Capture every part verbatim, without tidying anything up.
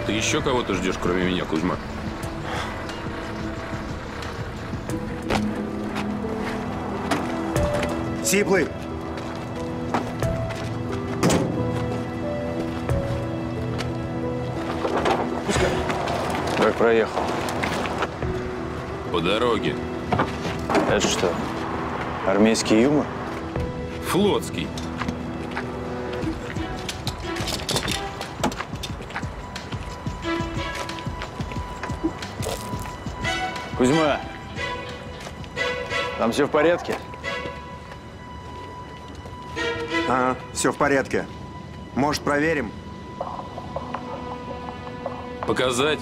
Ты еще кого-то ждешь, кроме меня, Кузьма? Сиплый! Пускай. Как проехал? По дороге. Это что, армейский юмор? Флотский. Кузьма, там все в порядке? Ага, все в порядке. Может, проверим? Показать?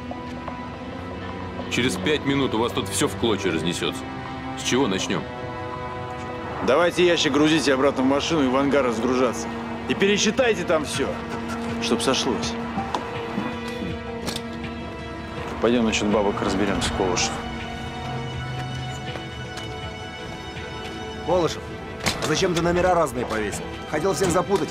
Через пять минут у вас тут все в клочья разнесется. С чего начнем? Давайте ящик грузите обратно в машину и в ангар разгружаться. И пересчитайте там все, чтоб сошлось. Пойдем насчет бабок разберемся, Колышев. Колышев, а зачем ты номера разные повесил? Хотел всех запутать?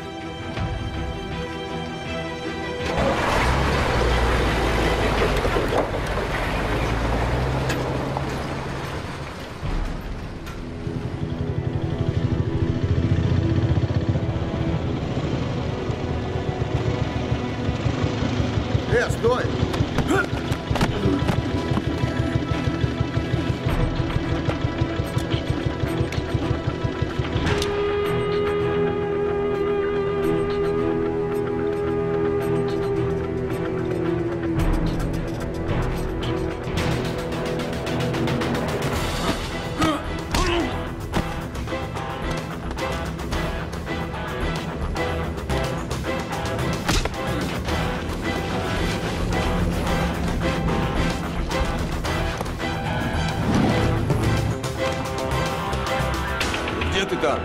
Э, стой! Где ты там?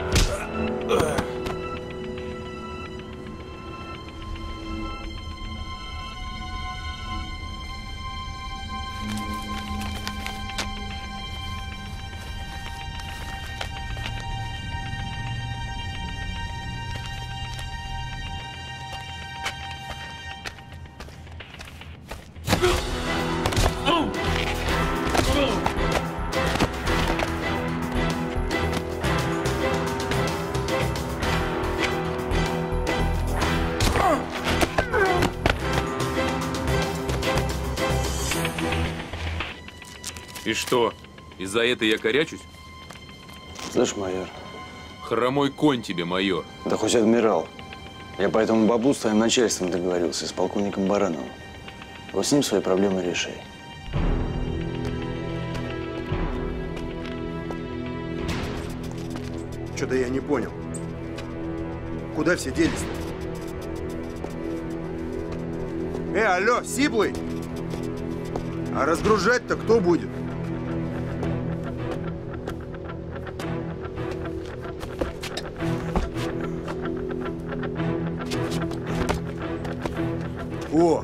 И что, из-за этой я корячусь? Слышь, майор. Хромой конь тебе, майор. Да хоть адмирал. Я по этому баблу с твоим начальством договорился, с полковником Барановым. Вот с ним свои проблемы решай. Что-то я не понял. Куда все делись-то? Э, алло, Сиплый! А разгружать-то кто будет? О!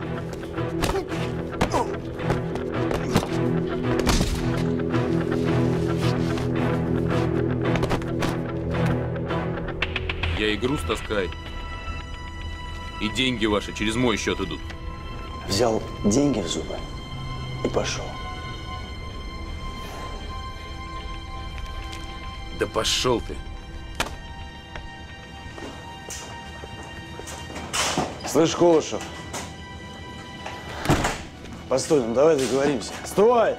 Я и груз таскаю. И деньги ваши через мой счет идут. Взял деньги в зубы и пошел. Да пошел ты. Слышь, Колышев. Постой, ну давай договоримся. Стой!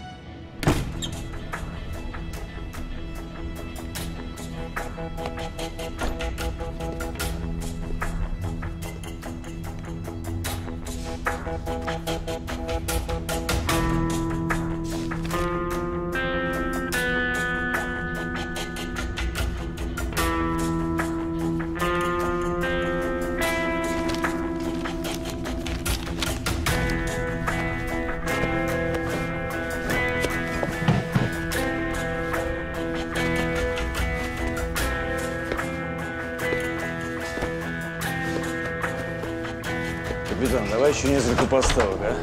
Капитан, давай еще несколько поставок, а?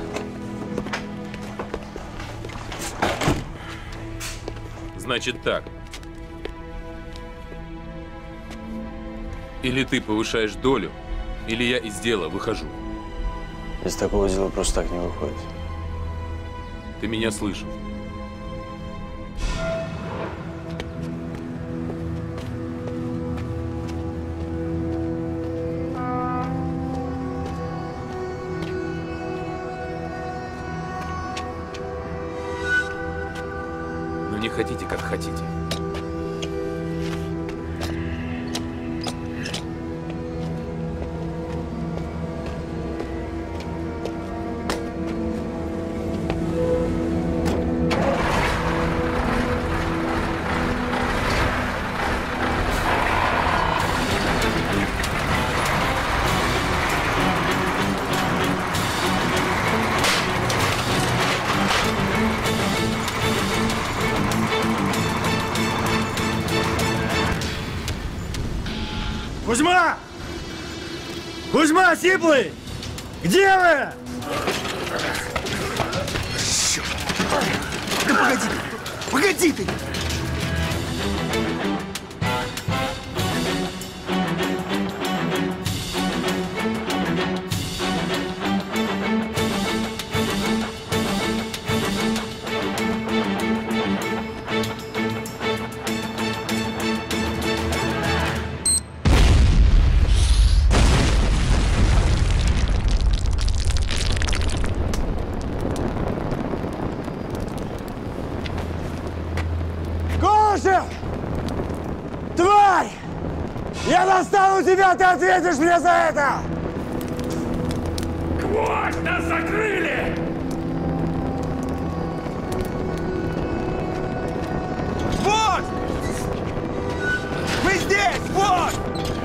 Значит так. Или ты повышаешь долю, или я из дела выхожу. Из такого дела просто так не выходит. Ты меня слышал? Ну не хотите, как хотите. Кузьма! Кузьма, Сиплый! Где вы? Черт! Да погоди ты! Погоди ты! Голышев! Тварь! Я достану тебя, ты ответишь мне за это! Гвоздь, нас закрыли! Вот! Мы здесь! Вот!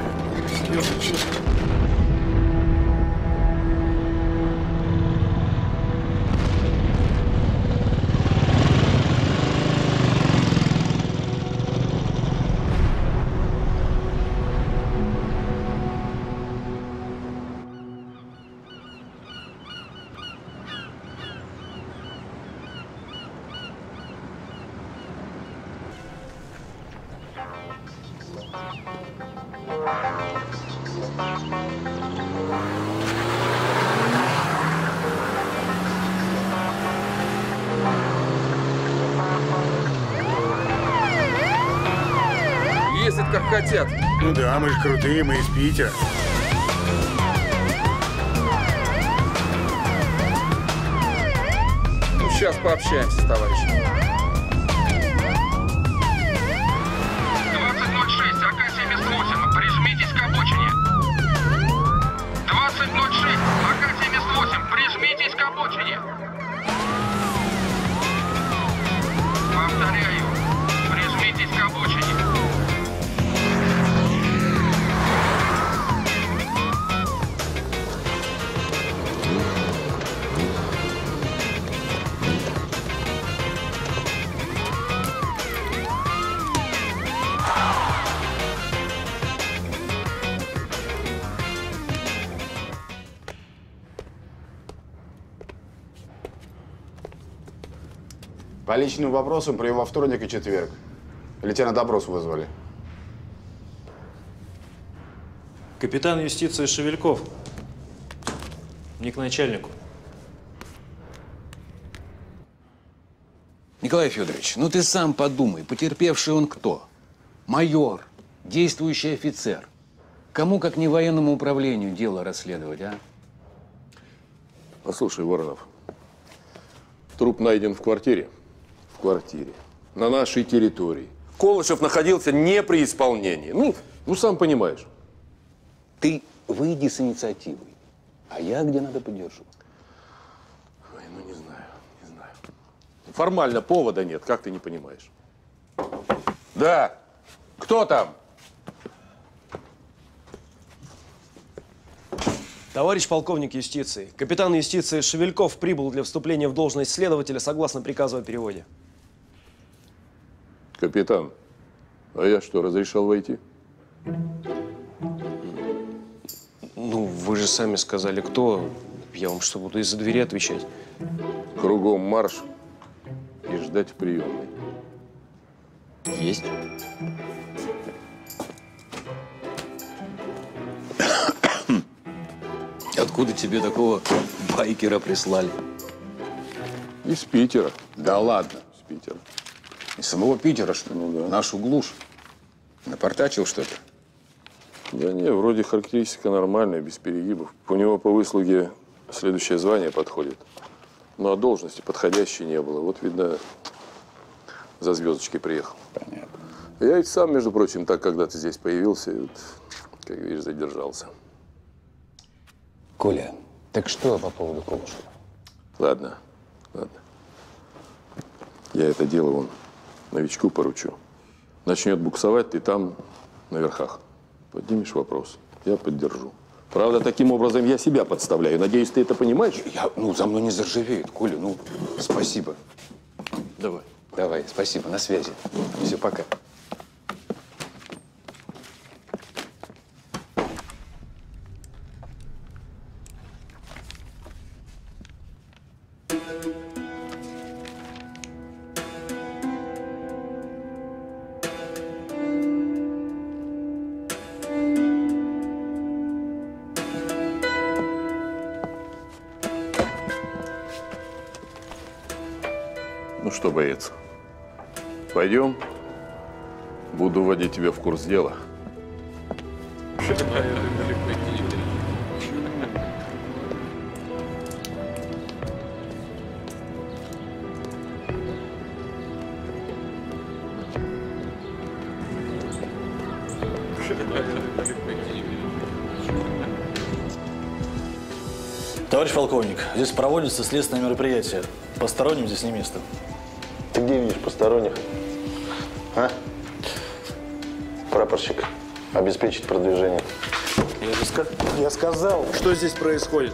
Ездят как хотят. Ну да, мы же крутые, мы из Питера. Ну, сейчас пообщаемся с товарищем. двадцать ноль шесть, А К семьдесят восемь, прижмитесь к обочине. двадцать ноль шесть, А К семьдесят восемь, прижмитесь к обочине. Повторяю, прижмитесь к обочине. По личным вопросам прием во вторник и четверг. Или тебя на допрос вызвали? Капитан юстиции Шевельков. Не к начальнику. Николай Федорович, ну ты сам подумай, потерпевший он кто? Майор, действующий офицер. Кому, как не военному управлению, дело расследовать, а? Послушай, Воронов, труп найден в квартире. В квартире. На нашей территории. Колышев находился не при исполнении. Ну, ну сам понимаешь. Ты выйди с инициативой, а я где надо поддержу. Ой, ну не знаю, не знаю. Формально повода нет, как ты не понимаешь. Да, кто там? Товарищ полковник юстиции, капитан юстиции Шевельков прибыл для вступления в должность следователя согласно приказу о переводе. Капитан, а я что, разрешал войти? Ну, вы же сами сказали, кто. Я вам что, буду из-за двери отвечать? Кругом марш и ждать в приемной. Есть. Откуда тебе такого байкера прислали? Из Питера. Да ладно. Из Питера. Из самого Питера, что ли? Ну да. Нашу глушь. Напортачил что-то? Да не, вроде характеристика нормальная, без перегибов. У него по выслуге следующее звание подходит. Но а должности подходящей не было. Вот, видно, за звездочкой приехал. Понятно. Я ведь сам, между прочим, так когда-то здесь появился, и вот, как видишь, задержался. Коля, так что по поводу Колышева? Ладно, ладно. Я это дело вон новичку поручу. Начнет буксовать, ты там на верхах. Поднимешь вопрос, я поддержу. Правда, таким образом я себя подставляю. Надеюсь, ты это понимаешь? Я, ну, за мной не заржавеет, Коля, ну, спасибо. Давай. Давай, спасибо, на связи. Все, пока. Ну что, боец, пойдем. Буду вводить тебя в курс дела. Товарищ полковник, здесь проводится следственное мероприятие. Посторонним здесь не место. Ты где видишь посторонних? А? Прапорщик, обеспечить продвижение. Я же ска... Я сказал. Что здесь происходит?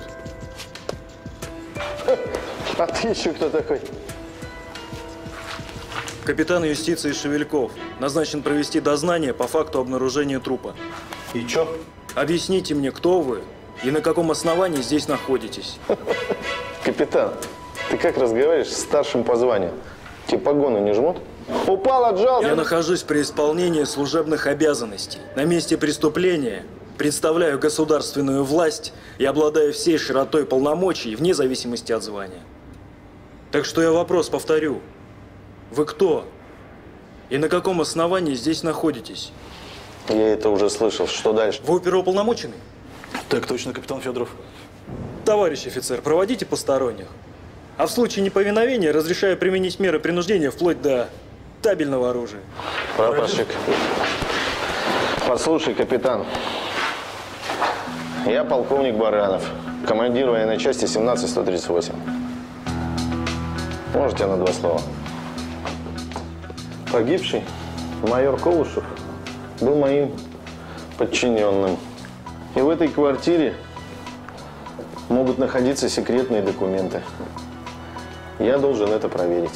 А ты еще кто такой? Капитан юстиции Шевельков назначен провести дознание по факту обнаружения трупа. И чё? Объясните мне, кто вы и на каком основании здесь находитесь? Капитан, ты как разговариваешь с старшим по званию? Тебе погоны не жмут? Упал, отжался. Я нахожусь при исполнении служебных обязанностей. На месте преступления представляю государственную власть и обладаю всей широтой полномочий вне зависимости от звания. Так что я вопрос повторю. Вы кто? И на каком основании здесь находитесь? Я это уже слышал. Что дальше? Вы оперуполномоченный? Так точно, капитан Федоров. Товарищ офицер, проводите посторонних. А в случае неповиновения разрешаю применить меры принуждения вплоть до табельного оружия. Прапорщик, послушай, капитан. Я полковник Баранов, командир военной части семнадцать сто тридцать восемь. Можете на два слова? Погибший майор Колышев был моим подчиненным. И в этой квартире могут находиться секретные документы. Я должен это проверить.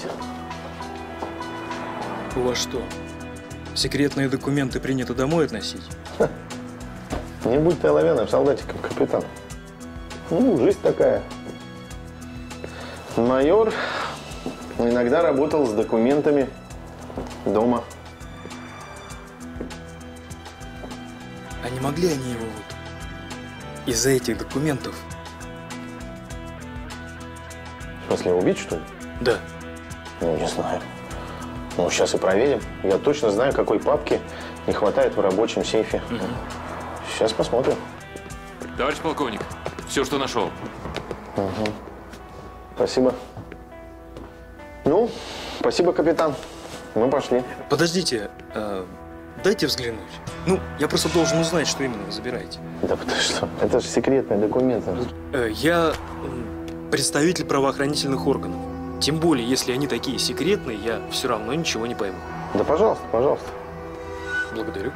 У вас что, секретные документы принято домой относить? Ха. Не будь ты оловянным солдатиком, капитан. Ну, жизнь такая. Майор иногда работал с документами дома. А не могли они его вот из-за этих документов? В смысле, убить, что ли? Да. Ну, не знаю. Ну, сейчас и проверим. Я точно знаю, какой папки не хватает в рабочем сейфе. Угу. Сейчас посмотрим. Товарищ полковник, все, что нашел. Угу. Спасибо. Ну, спасибо, капитан. Мы пошли. Подождите, э, дайте взглянуть. Ну, я просто должен узнать, что именно вы забираете. Да потому что, это же секретные документы. Э, я представитель правоохранительных органов. Тем более, если они такие секретные, я все равно ничего не пойму. Да, пожалуйста, пожалуйста. Благодарю.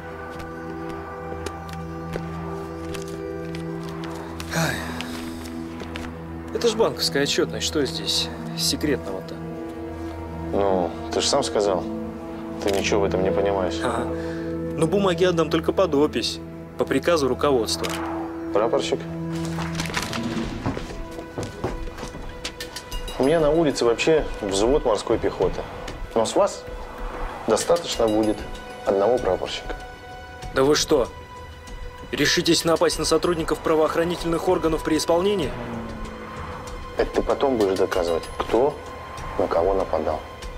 Это ж банковская отчетность. Что здесь секретного-то? Ну, ты же сам сказал. Ты ничего в этом не понимаешь. Ага. Ну, бумаги отдам только под опись. По приказу руководства. Прапорщик. У меня на улице вообще взвод морской пехоты. Но с вас достаточно будет одного прапорщика. Да вы что? Решитесь напасть на сотрудников правоохранительных органов при исполнении? Это ты потом будешь доказывать, кто на кого нападал.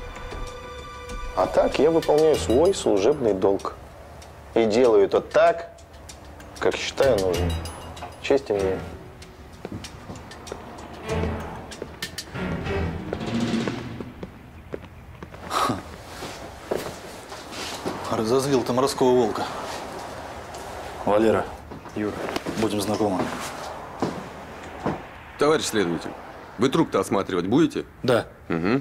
А так я выполняю свой служебный долг. И делаю это так, как считаю нужным. Честь имею. Разозлил ты морского волка. Валера, Юра, будем знакомы. Товарищ следователь, вы труп-то осматривать будете? Да. Угу.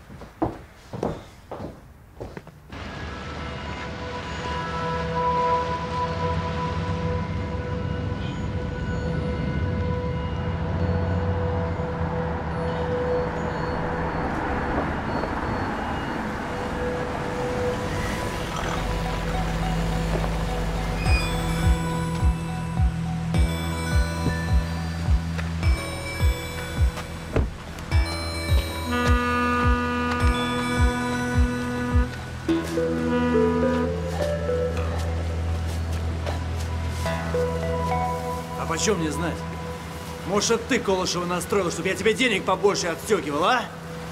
Почем мне знать? Может, это ты Колышева настроил, чтобы я тебе денег побольше отстегивал, а?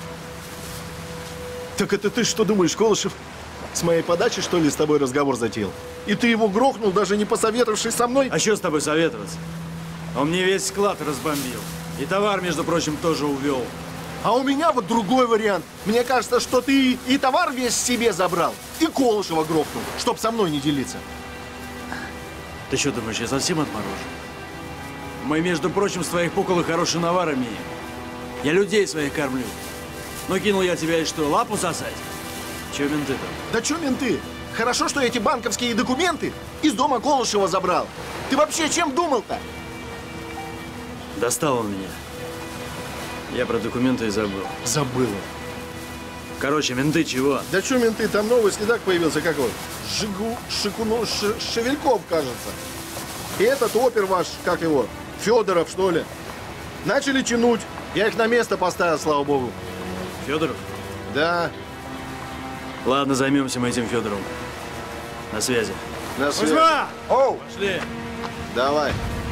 Так это ты что думаешь, Колышев? С моей подачи, что ли, с тобой разговор затеял? И ты его грохнул, даже не посоветовавшись со мной? А что с тобой советоваться? Он мне весь склад разбомбил. И товар, между прочим, тоже увел. А у меня вот другой вариант. Мне кажется, что ты и товар весь себе забрал, и Колышева грохнул, чтоб со мной не делиться. Ты что думаешь, я совсем отморожен? Мы, между прочим, с твоих пукол хороший навар имеем. Я людей своих кормлю. Ну, кинул я тебя и что, лапу сосать? Че менты там? Да че менты? Хорошо, что эти банковские документы из дома Колышева забрал. Ты вообще чем думал-то? Достал он меня. Я про документы и забыл. Забыл. Короче, менты чего? Да че менты, там новый следак появился, как вот? Жигу, Шикуно, Ш, Шевельков, кажется. И этот опер ваш, как его? Федоров, что ли? Начали тянуть. Я их на место поставил, слава богу. Федоров? Да. Ладно, займемся мы этим Федоровым. На связи. На связи. Кузьма! Оу! Пошли. Давай.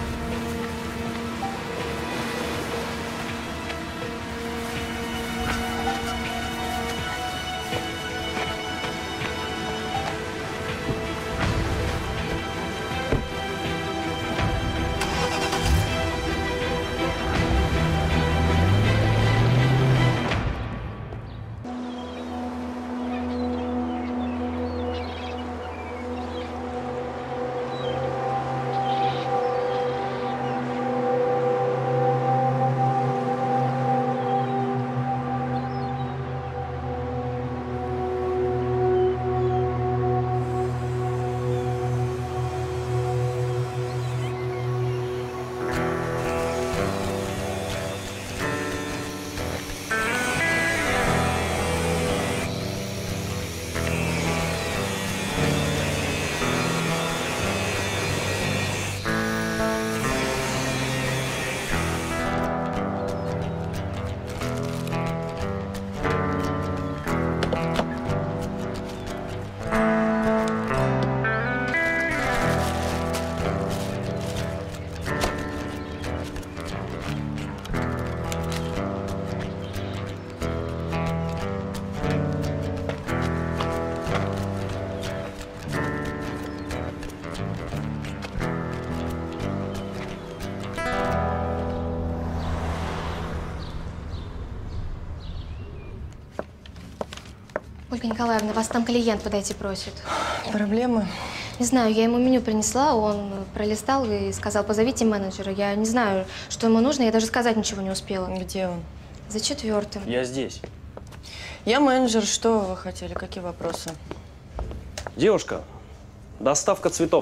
Ольга Николаевна, вас там клиент подойти просит. Проблемы? Не знаю, я ему меню принесла, он пролистал и сказал, позовите менеджера. Я не знаю, что ему нужно, я даже сказать ничего не успела. Где он? За четвертым. Я здесь. Я менеджер. Что вы хотели? Какие вопросы? Девушка, доставка цветов.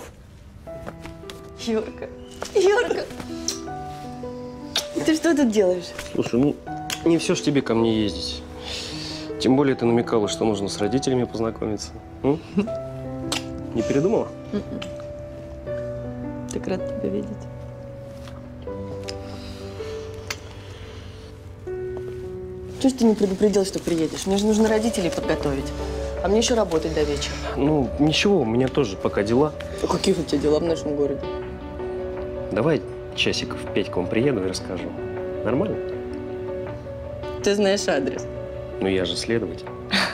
Юрка. Юрка! Ты что тут делаешь? Слушай, ну, не все ж тебе ко мне ездить. Тем более ты намекала, что нужно с родителями познакомиться. М? Не передумала? Так рад тебя видеть. Чего ж ты не предупредил, что приедешь? Мне же нужно родителей подготовить. А мне еще работать до вечера. Ну, ничего, у меня тоже пока дела. А какие у тебя дела в нашем городе? Давай часиков в пять к вам приеду и расскажу. Нормально? Ты знаешь адрес. Ну, я же следователь.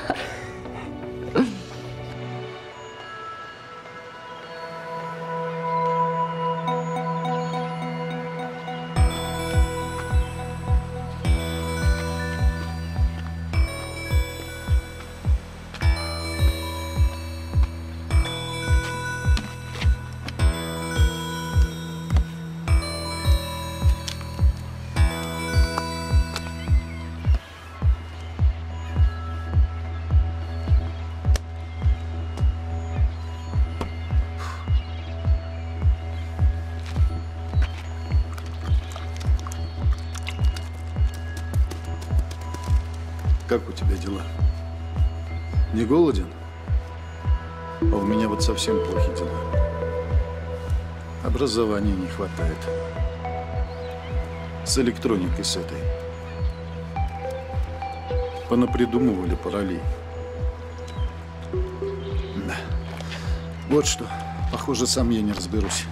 Как у тебя дела? Не голоден? А у меня вот совсем плохие дела. Образования не хватает. С электроникой с этой. Понапридумывали параллель. Да. Вот что. Похоже, сам я не разберусь.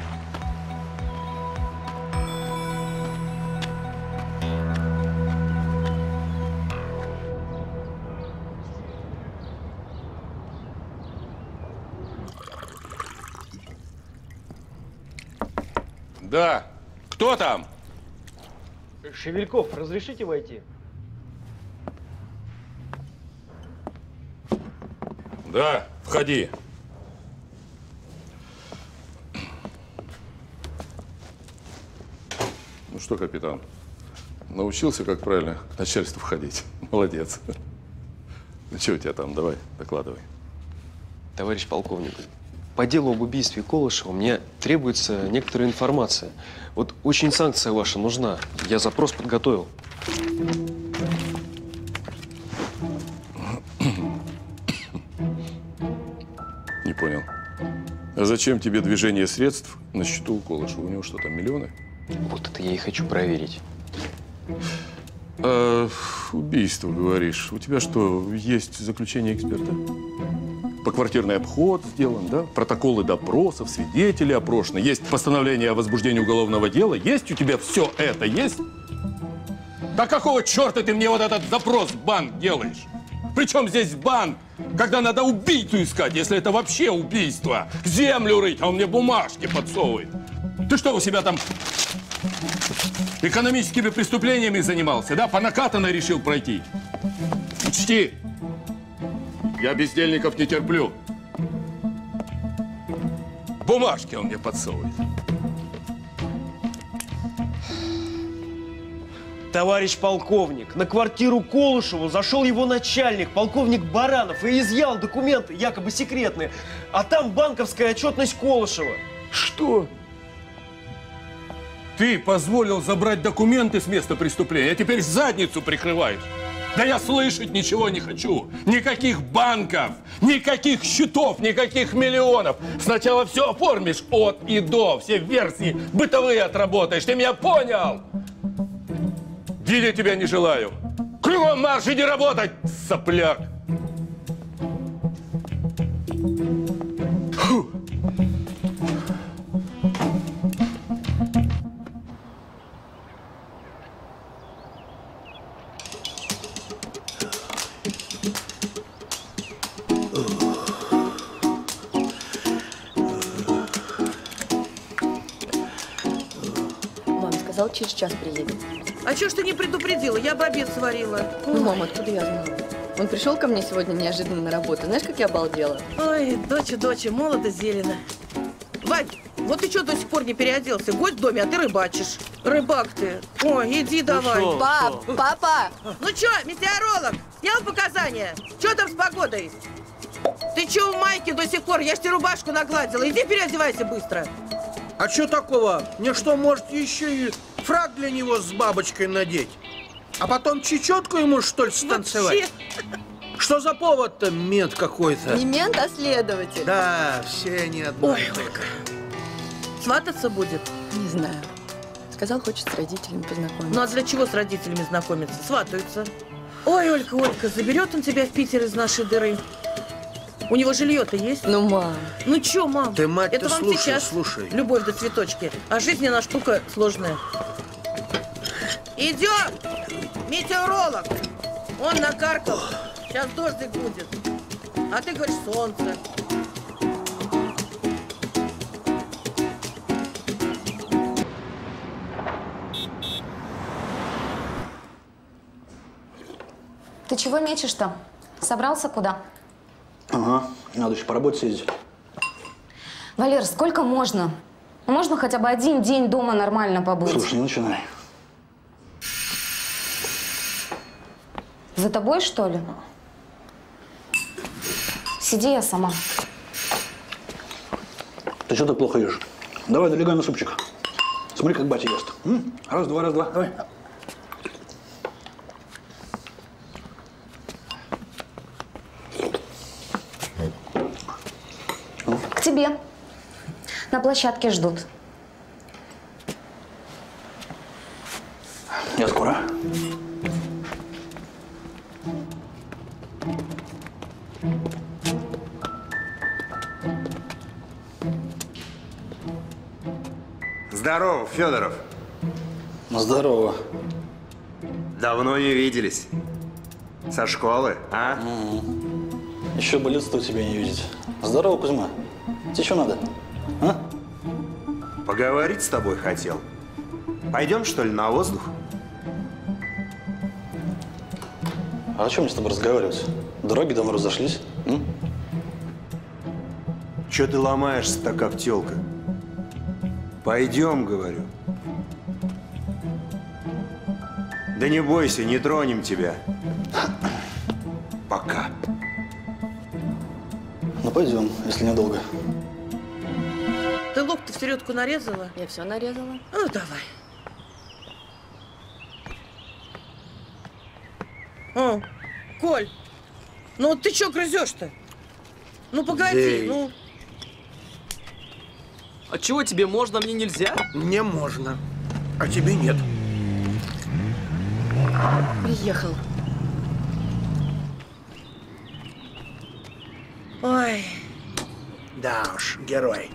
Да. Кто там? Шевельков, разрешите войти? Да, входи. Ну что, капитан, научился, как правильно к начальству входить? Молодец. Ну что у тебя там? Давай, докладывай. Товарищ полковник, по делу об убийстве Колышева мне требуется некоторая информация. Вот очень санкция ваша нужна. Я запрос подготовил. Не понял. А зачем тебе движение средств на счету у Колышева? У него что, там миллионы? Вот это я и хочу проверить. А, убийство, говоришь. У тебя что, есть заключение эксперта? Поквартирный обход сделан, да? Протоколы допросов, свидетели опрошены. Есть постановление о возбуждении уголовного дела. Есть у тебя все это? Есть? Да какого черта ты мне вот этот запрос в банк делаешь? Причем здесь банк, когда надо убийцу искать, если это вообще убийство? Землю рыть, а он мне бумажки подсовывает. Ты что, у себя там экономическими преступлениями занимался, да? По накатанной решил пройти? Учти, я бездельников не терплю. Бумажки он мне подсовывает. Товарищ полковник, на квартиру Колышеву зашел его начальник, полковник Баранов, и изъял документы, якобы секретные. А там банковская отчетность Колышева. Что? Ты позволил забрать документы с места преступления, а теперь задницу прикрываешь. Да я слышать ничего не хочу. Никаких банков, никаких счетов, никаких миллионов. Сначала все оформишь от и до, все версии бытовые отработаешь. Ты меня понял? Видеть тебя не желаю. Кругом марш, иди работать, сопляк. Фу. Сказал, через час приедет. А чё ж ты не предупредила? Я бы обед сварила. Ну, мама, откуда я знала? Он пришел ко мне сегодня неожиданно на работу. Знаешь, как я обалдела? Ой, доча, доча, молодо зелено. Вадь, вот ты что до сих пор не переоделся? Гость в доме, а ты рыбачишь. Рыбак ты. Ой, иди ну давай. Шо, Пап, шо? Папа! Ну чё, метеоролог, снял показания? Чё там с погодой? Ты чё в майке до сих пор? Я ж тебе рубашку нагладила. Иди переодевайся быстро. А что такого? Мне что, может, еще и фрак для него с бабочкой надеть? А потом чечетку ему, что ли, станцевать? Вообще? Что за повод-то, мент какой-то? Не мент, а следователь. Да, все они одно. Ой, Ольга. Свататься будет? Не знаю. Сказал, хочет с родителями познакомиться. Ну а для чего с родителями знакомиться? Сватаются. Ой, Ольга, Ольга, заберет он тебя в Питер из нашей дыры. У него жилье-то есть? Ну, мам. Ну чё, мам? Ты, мать, это ты вам слушай, сейчас слушай. любовь до цветочки. А жизнь она штука сложная. Идет метеоролог. Он накаркал. Сейчас дождик будет. А ты говоришь солнце. Ты чего мечешь-то? Собрался куда? Ага, надо еще по работе съездить. Валер, сколько можно? Ну, можно хотя бы один день дома нормально побыть? Слушай, не начинай. За тобой, что ли? Сиди, я сама. Ты что так плохо ешь? Давай, налегай на супчик. Смотри, как батя ест. М? Раз, два, раз, два. Давай. К тебе. На площадке ждут. Я скоро. Здорово, Федоров. Здорово. Давно не виделись. Со школы, а? Угу. Еще бы лицо тебя не видеть. Здорово, Кузьма. Тебе что надо? А? Поговорить с тобой хотел. Пойдем, что ли, на воздух? А о чем мне с тобой разговаривать? Дороги давно разошлись. М? Че ты ломаешься-то, как тёлка? Пойдем, говорю. Да не бойся, не тронем тебя. Пока. Ну, пойдем, если недолго. Ты лук-то в середку нарезала? Я все нарезала. Ну, давай. О, Коль, ну вот ты чё грызешь-то? Ну, погоди, Эй. ну… А чего тебе можно, а мне нельзя? Мне можно, а тебе нет. Приехал. Ой. Да уж, герой.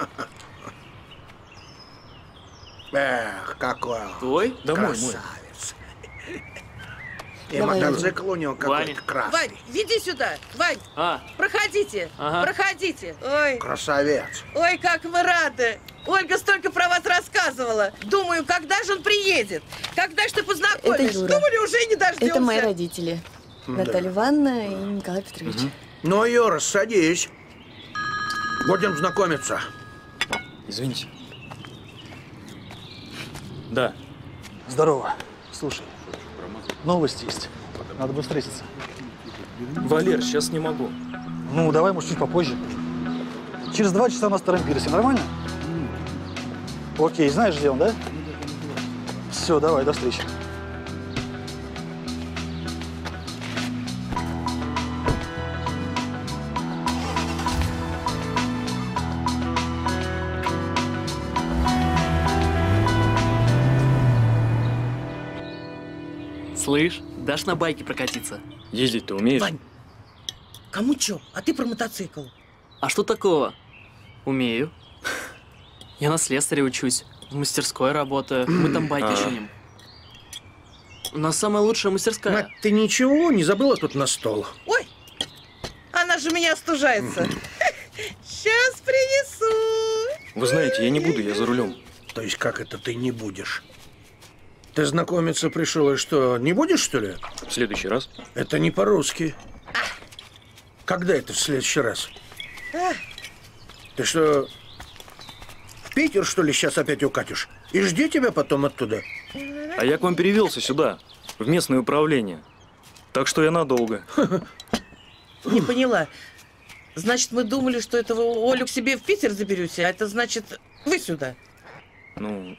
Эх, какой он. Твой? Да мой, мой. Красавец. И Давай, мотоцикл у него какой-то красный. Вань, веди сюда, Вань, А. проходите, Ага. проходите. Ой, Красавец. ой, как мы рады. Ольга столько про вас рассказывала. Думаю, когда же он приедет? Когда же ты познакомишь? Это Юра. Думали, уже не дождемся. Это мои родители. Да. Наталья Ивановна и Николай Петрович. Ну, Юра, садись. Будем знакомиться. Извините. Да. Здорово. Слушай, новости есть. Надо бы встретиться. Валер, сейчас не могу. Ну, давай, может, чуть попозже. Через два часа на Старом пирсе. Нормально? Окей, знаешь, где он, да? Все, давай, до встречи. Слышь, дашь на байке прокатиться? Ездить ты умеешь? Вань, кому чё? А ты про мотоцикл. А что такого? Умею. Я на слесаря учусь, в мастерской работаю. Мы там байки А. чиним. У нас самая лучшая мастерская. Мать, ты ничего не забыла тут на стол? Ой, она же меня остужается. Сейчас принесу. Вы знаете, я не буду, я за рулем. То есть как это ты не будешь? Ты знакомиться пришел и что, не будешь, что ли? В следующий раз. Это не по-русски. Когда это в следующий раз? А, Ты что, в Питер, что ли, сейчас опять укатишь? И жди тебя потом оттуда. А я к вам перевелся сюда, в местное управление. Так что я надолго. не поняла. Значит, мы думали, что этого Олю к себе в Питер заберете, а это значит, вы сюда. Ну,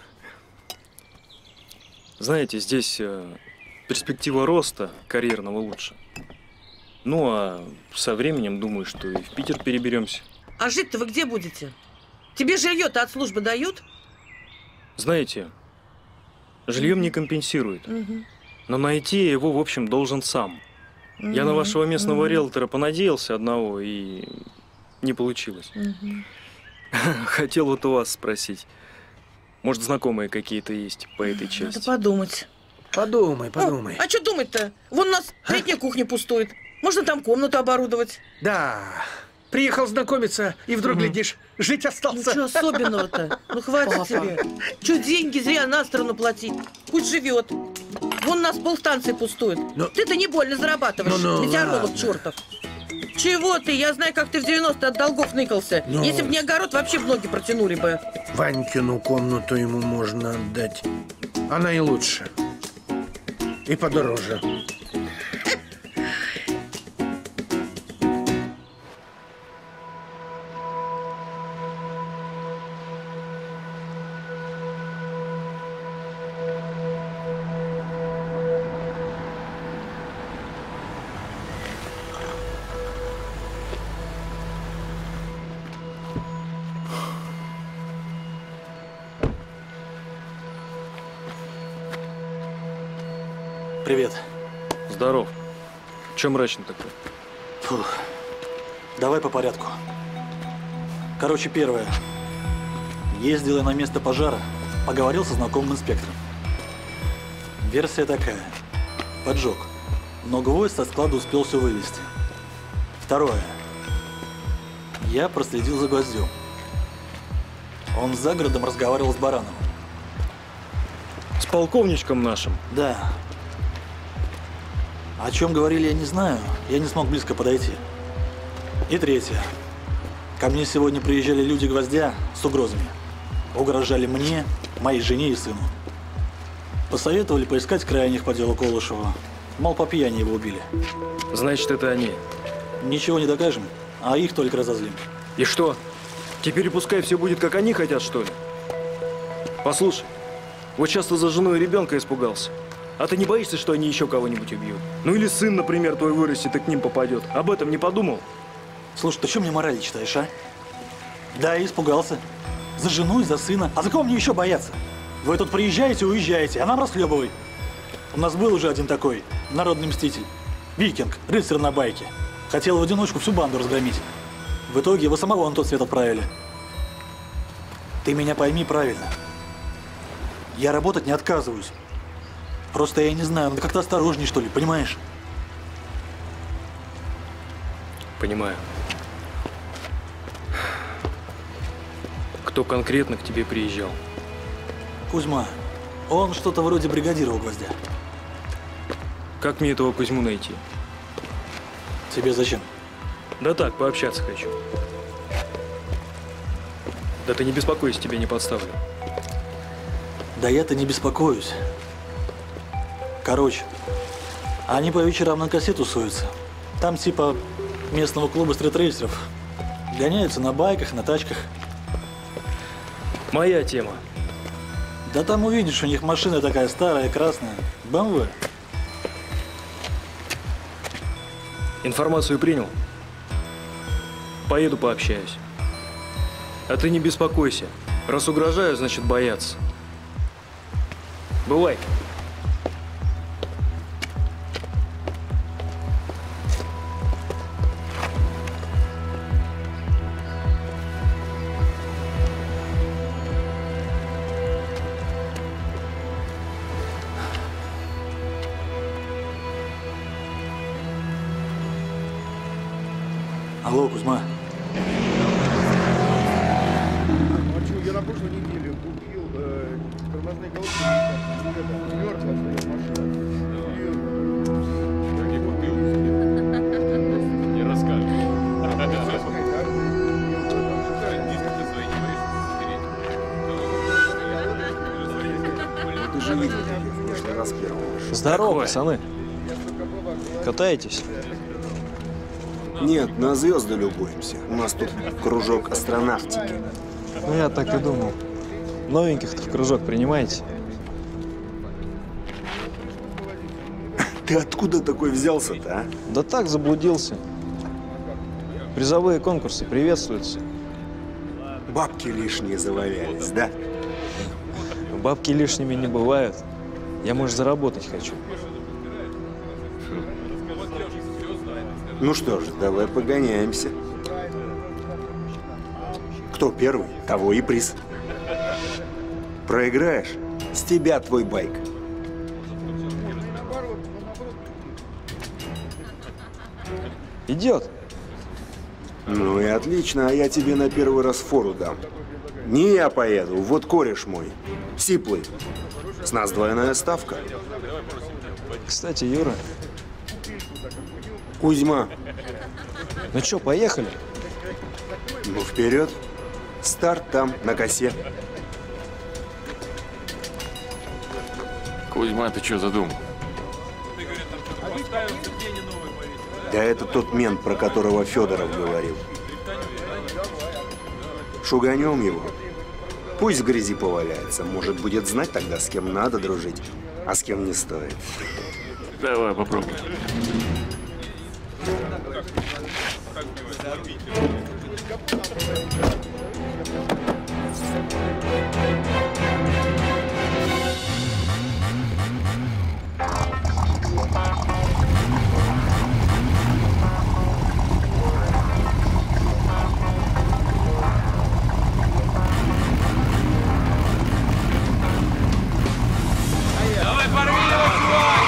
знаете, здесь э, перспектива роста карьерного лучше. Ну, а со временем, думаю, что и в Питер переберемся. А жить-то вы где будете? Тебе жилье-то от службы дают? Знаете, жильем не компенсирует. Мгм. Но найти я его, в общем, должен сам. Я на вашего местного риэлтора понадеялся одного, и не получилось. Хотел вот у вас спросить. Может, знакомые какие-то есть по этой части? Надо подумать. Подумай, подумай. О, а что думать-то? Вон у нас летняя кухня пустует. Можно там комнату оборудовать. Да. Приехал знакомиться, и вдруг, глядишь, жить остался. Ну что особенного-то? Ну хватит Папа. тебе. Че деньги зря на сторону платить? Пусть живет. Вон у нас полстанции пустует. Но... Ты-то не больно зарабатываешь, Ну, ну, метеоролог ладно. чертов. Чего ты? Я знаю, как ты в девяностые от долгов ныкался. Ну. Если бы не огород, вообще в ноги протянули бы. Ванькину комнату ему можно отдать. Она и лучше. И подороже. Привет. Здоров. Че мрачно такой? Фух. Давай по порядку. Короче, первое. Ездил я на место пожара, поговорил со знакомым инспектором. Версия такая. Поджог. Но гвоздь со склада успел все вывести. Второе. Я проследил за гвоздем. Он за городом разговаривал с Барановым. С полковничком нашим? Да. О чем говорили, я не знаю. Я не смог близко подойти. И третье. Ко мне сегодня приезжали люди Гвоздя с угрозами. Угрожали мне, моей жене и сыну. Посоветовали поискать крайних по делу Колышева. Мол, по пьяни его убили. Значит, это они? Ничего не докажем, а их только разозлим. И что? Теперь пускай все будет, как они хотят, что ли? Послушай, вот часто за жену и ребенка испугался. А ты не боишься, что они еще кого-нибудь убьют? Ну или сын, например, твой вырастет и к ним попадет. Об этом не подумал? Слушай, ты что мне морали читаешь, а? Да, я испугался. За жену и за сына. А за кого мне еще бояться? Вы тут приезжаете, уезжаете, а нам расхлебывай. У нас был уже один такой, народный мститель. Викинг, рыцарь на байке. Хотел в одиночку всю банду разгромить. В итоге его самого на тот свет отправили. Ты меня пойми правильно. Я работать не отказываюсь. Просто я не знаю, надо как-то осторожней, что ли, понимаешь? Понимаю. Кто конкретно к тебе приезжал? Кузьма. Он что-то вроде бригадира у Гвоздя. Как мне этого Кузьму найти? Тебе зачем? Да так, пообщаться хочу. Да ты не беспокойся, тебя не подставлю. Да я-то не беспокоюсь. Короче, они по вечерам на косе тусуются. Там типа местного клуба стритрейсеров. Гоняются на байках, на тачках. Моя тема. Да там увидишь, у них машина такая старая, красная. бэ эм вэ. Информацию принял? Поеду пообщаюсь. А ты не беспокойся. Раз угрожаю, значит бояться. Бывай. Алло, Кузьма. Я на прошлой неделе купил э, тормозные колодки. Мертвая машина. Не расскажешь. Ты же видел, в прошлый раз первого. Здорово, пацаны. Катаетесь? Нет, на звезды любуемся. У нас тут кружок астронавтики. Ну, я так и думал. Новеньких-то в кружок принимаете? Ты откуда такой взялся-то, а? Да так, заблудился. Призовые конкурсы приветствуются. Бабки лишние завалялись, да? Бабки лишними не бывают. Я, может, заработать хочу. Ну что ж, давай погоняемся. Кто первый, того и приз. Проиграешь, с тебя твой байк. Идет. Ну и отлично, а я тебе на первый раз фору дам. Не я поеду, вот кореш мой, Сиплый. С нас двойная ставка. Кстати, Юра. Кузьма. Ну что, поехали? Ну вперед. Старт там, на косе. Кузьма, ты что задумал? Да это тот мент, про которого Федоров говорил. Шуганем его. Пусть в грязи поваляется. Может, будет знать тогда, с кем надо дружить, а с кем не стоит. Давай, попробуй. Давай, порви его, чувак!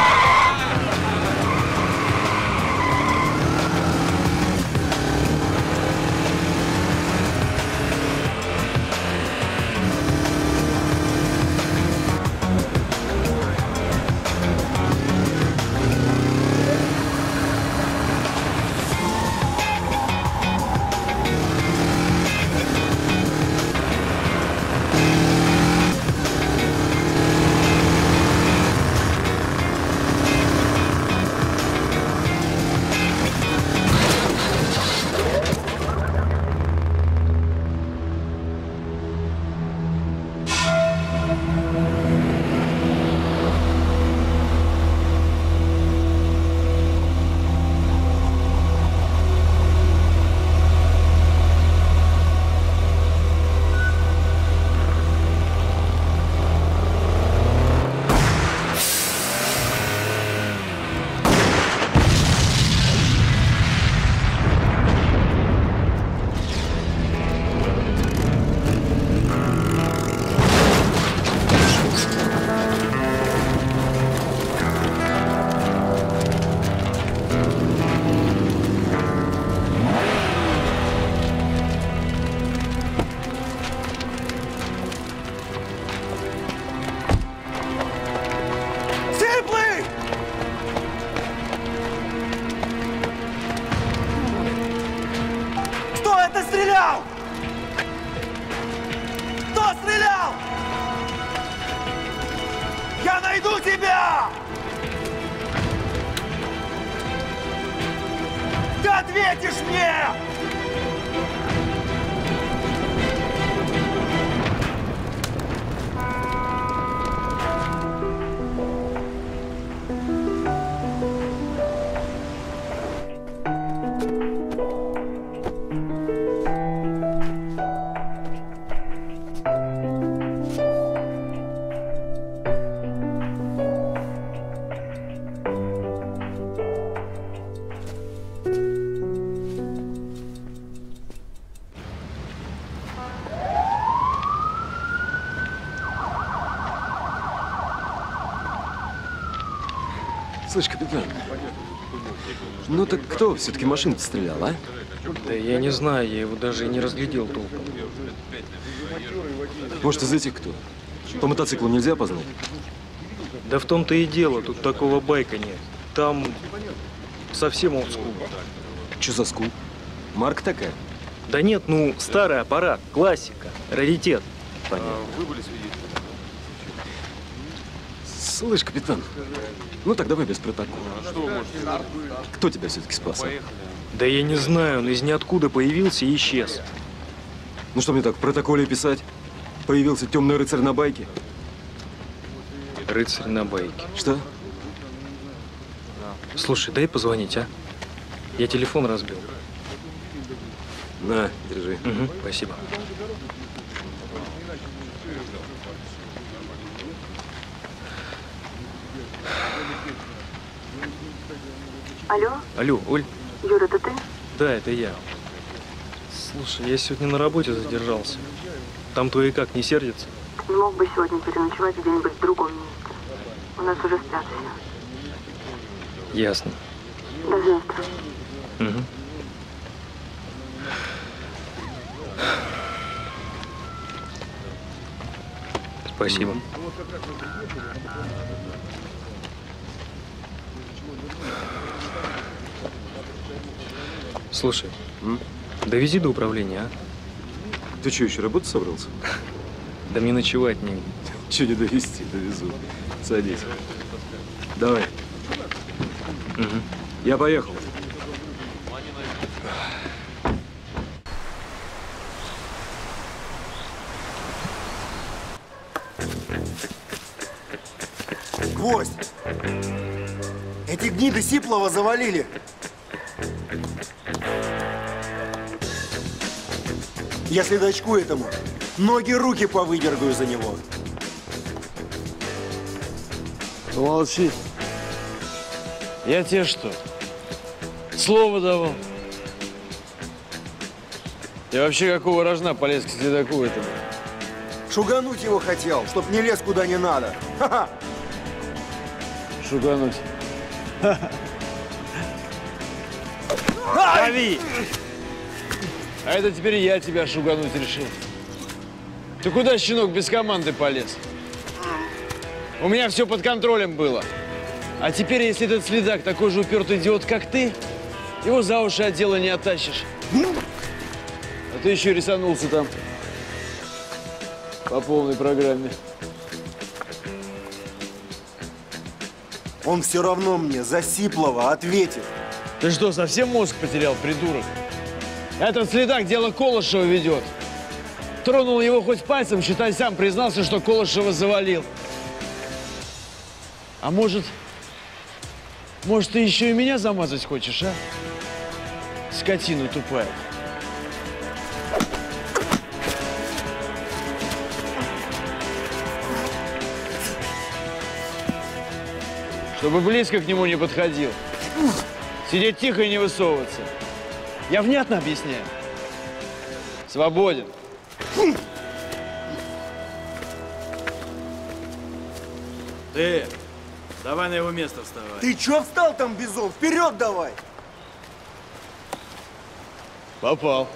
найду тебя! Ты ответишь мне! Слышь, капитан, ну так кто все-таки машину стрелял, а? Да я не знаю, я его даже и не разглядел толком. Может, из этих кто? По мотоциклу нельзя опознать? Да в том-то и дело, тут такого байка нет. Там совсем олдскул. Что за скул? Марка такая? Да нет, ну, старый аппарат, классика, раритет. Понятно. Слышь, капитан, ну так давай без протокола. Кто тебя все-таки спас? А? Да я не знаю, он из ниоткуда появился и исчез. Ну что мне так в протоколе писать? Появился темный рыцарь на байке? Рыцарь на байке. Что? Слушай, дай позвонить, а? Я телефон разбил. На, держи. Угу, спасибо. Алло? Алло, Оль, Юра, это ты? Да, это я. Слушай, я сегодня на работе задержался. Там твои как, не сердятся? Не мог бы сегодня переночевать где-нибудь в другом месте. У нас уже спят все. Ясно. До завтра. Угу. Спасибо. Слушай, М? довези до управления, а? Ты что, еще работать собрался? Да мне ночевать негде. Че не довезти, довезу. Садись. Давай. Угу. Я поехал. Гвоздь! Эти гниды Сиплова завалили. Я следачку этому ноги, руки повыдергаю за него. Молчи. Я тебе что, слово давал? Я вообще какого рожна полез к следаку этому? Шугануть его хотел, чтоб не лез куда не надо. Ха-ха! Шугануть. Лови! А это теперь я тебя шугануть решил. Ты куда, щенок, без команды полез? У меня все под контролем было. А теперь, если этот следак такой же упертый идиот, как ты, его за уши от дела не оттащишь. А ты еще рисанулся там. По полной программе. Он все равно мне за Сиплова ответит. Ты что, совсем мозг потерял, придурок? Этот следак дело Колышева ведет. Тронул его хоть пальцем, считай, сам признался, что Колышева завалил. А может, может, ты еще и меня замазать хочешь, а? Скотина тупая. Чтобы близко к нему не подходил. Сидеть тихо и не высовываться. Я внятно объясняю? Свободен. Ты, давай на его место вставай. Ты чё встал там, Бизон? Вперед давай! Попал.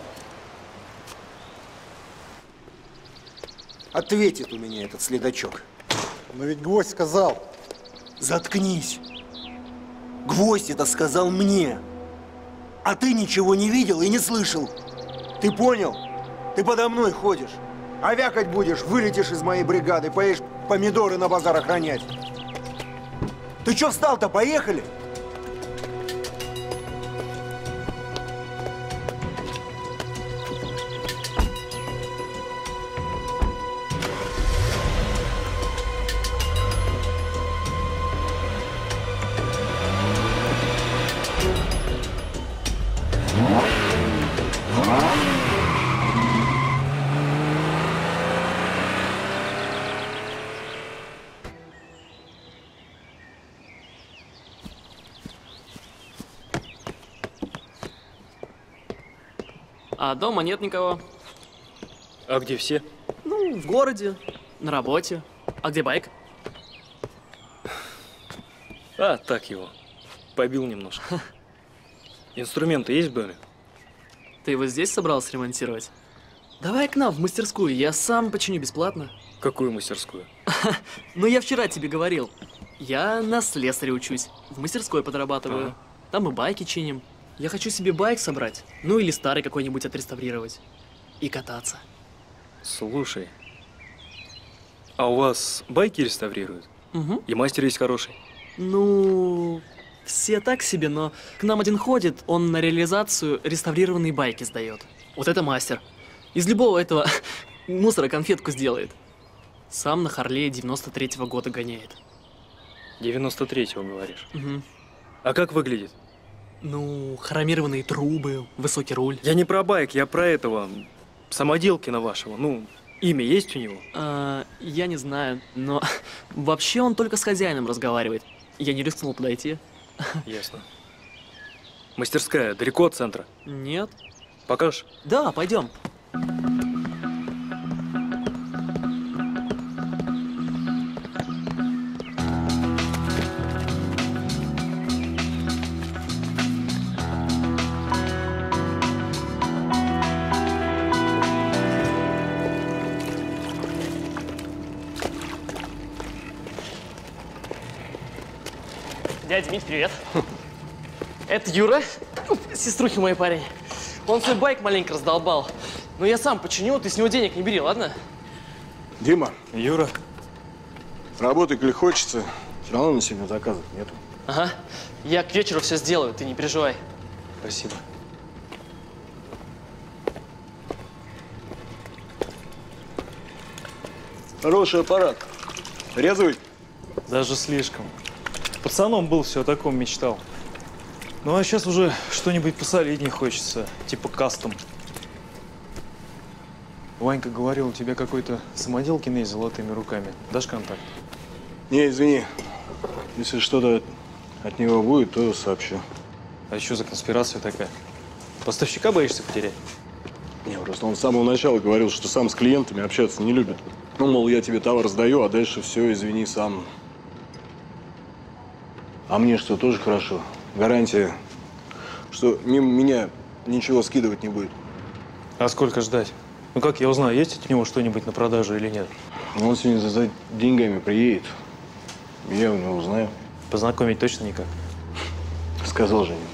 Ответит у меня этот следачок. Но ведь Гвоздь сказал. Заткнись. Гвоздь это сказал мне. А ты ничего не видел и не слышал. Ты понял? Ты подо мной ходишь. А вякать будешь, вылетишь из моей бригады, поедешь помидоры на базар охранять. Ты чё встал-то? Поехали! А дома нет никого. А где все? Ну, в городе, на работе. А где байк? А, так его. Побил немножко. Инструменты есть в доме? Ты его здесь собрался ремонтировать? Давай к нам в мастерскую, я сам починю бесплатно. Какую мастерскую? Ну, я вчера тебе говорил. Я на слесаря учусь, в мастерской подрабатываю. Ага. Там и байки чиним. Я хочу себе байк собрать, ну или старый какой-нибудь отреставрировать. И кататься. Слушай, а у вас байки реставрируют? Угу. И мастер есть хороший? Ну, все так себе, но к нам один ходит, он на реализацию реставрированные байки сдает. Вот это мастер. Из любого этого мусора конфетку сделает. Сам на Харлее девяносто третьего года гоняет. девяносто третьего, говоришь? Угу. А как выглядит? Ну, хромированные трубы, высокий руль. Я не про байк, я про этого, самоделкина вашего. Ну, имя есть у него? А, я не знаю, но вообще он только с хозяином разговаривает. Я не рискнул подойти. Ясно. Мастерская далеко от центра? Нет. Покажешь? Да, пойдем. Дядя Мить, привет. Это Юра, сеструхи мой парень. Он свой байк маленько раздолбал. Но я сам починю, ты с него денег не бери, ладно? Дима. Юра. Работай, коли хочется. Все равно на сегодня заказов нету. Ага. Я к вечеру все сделаю, ты не переживай. Спасибо. Хороший аппарат. Резвый? Даже слишком. Пацаном был, все о таком мечтал. Ну а сейчас уже что-нибудь посолиднее хочется, типа кастом. Ванька говорил, у тебя какой-то самоделкин есть с золотыми руками. Дашь контакт? Не, извини. Если что-то от него будет, то сообщу. А что за конспирация такая? Поставщика боишься потерять? Не, просто он с самого начала говорил, что сам с клиентами общаться не любит. Ну, мол, я тебе товар сдаю, а дальше все, извини, сам. А мне что, тоже хорошо? Гарантия, что мимо меня ничего скидывать не будет. А сколько ждать? Ну как я узнаю, есть от него что-нибудь на продажу или нет? Ну, он сегодня за деньгами приедет. Я у него узнаю. Познакомить точно никак? Сказал же.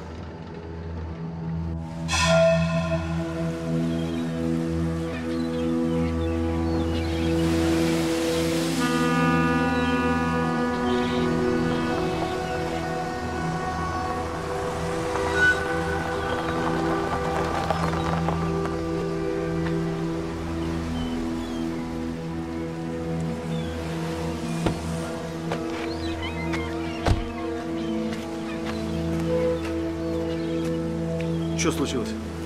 Что случилось?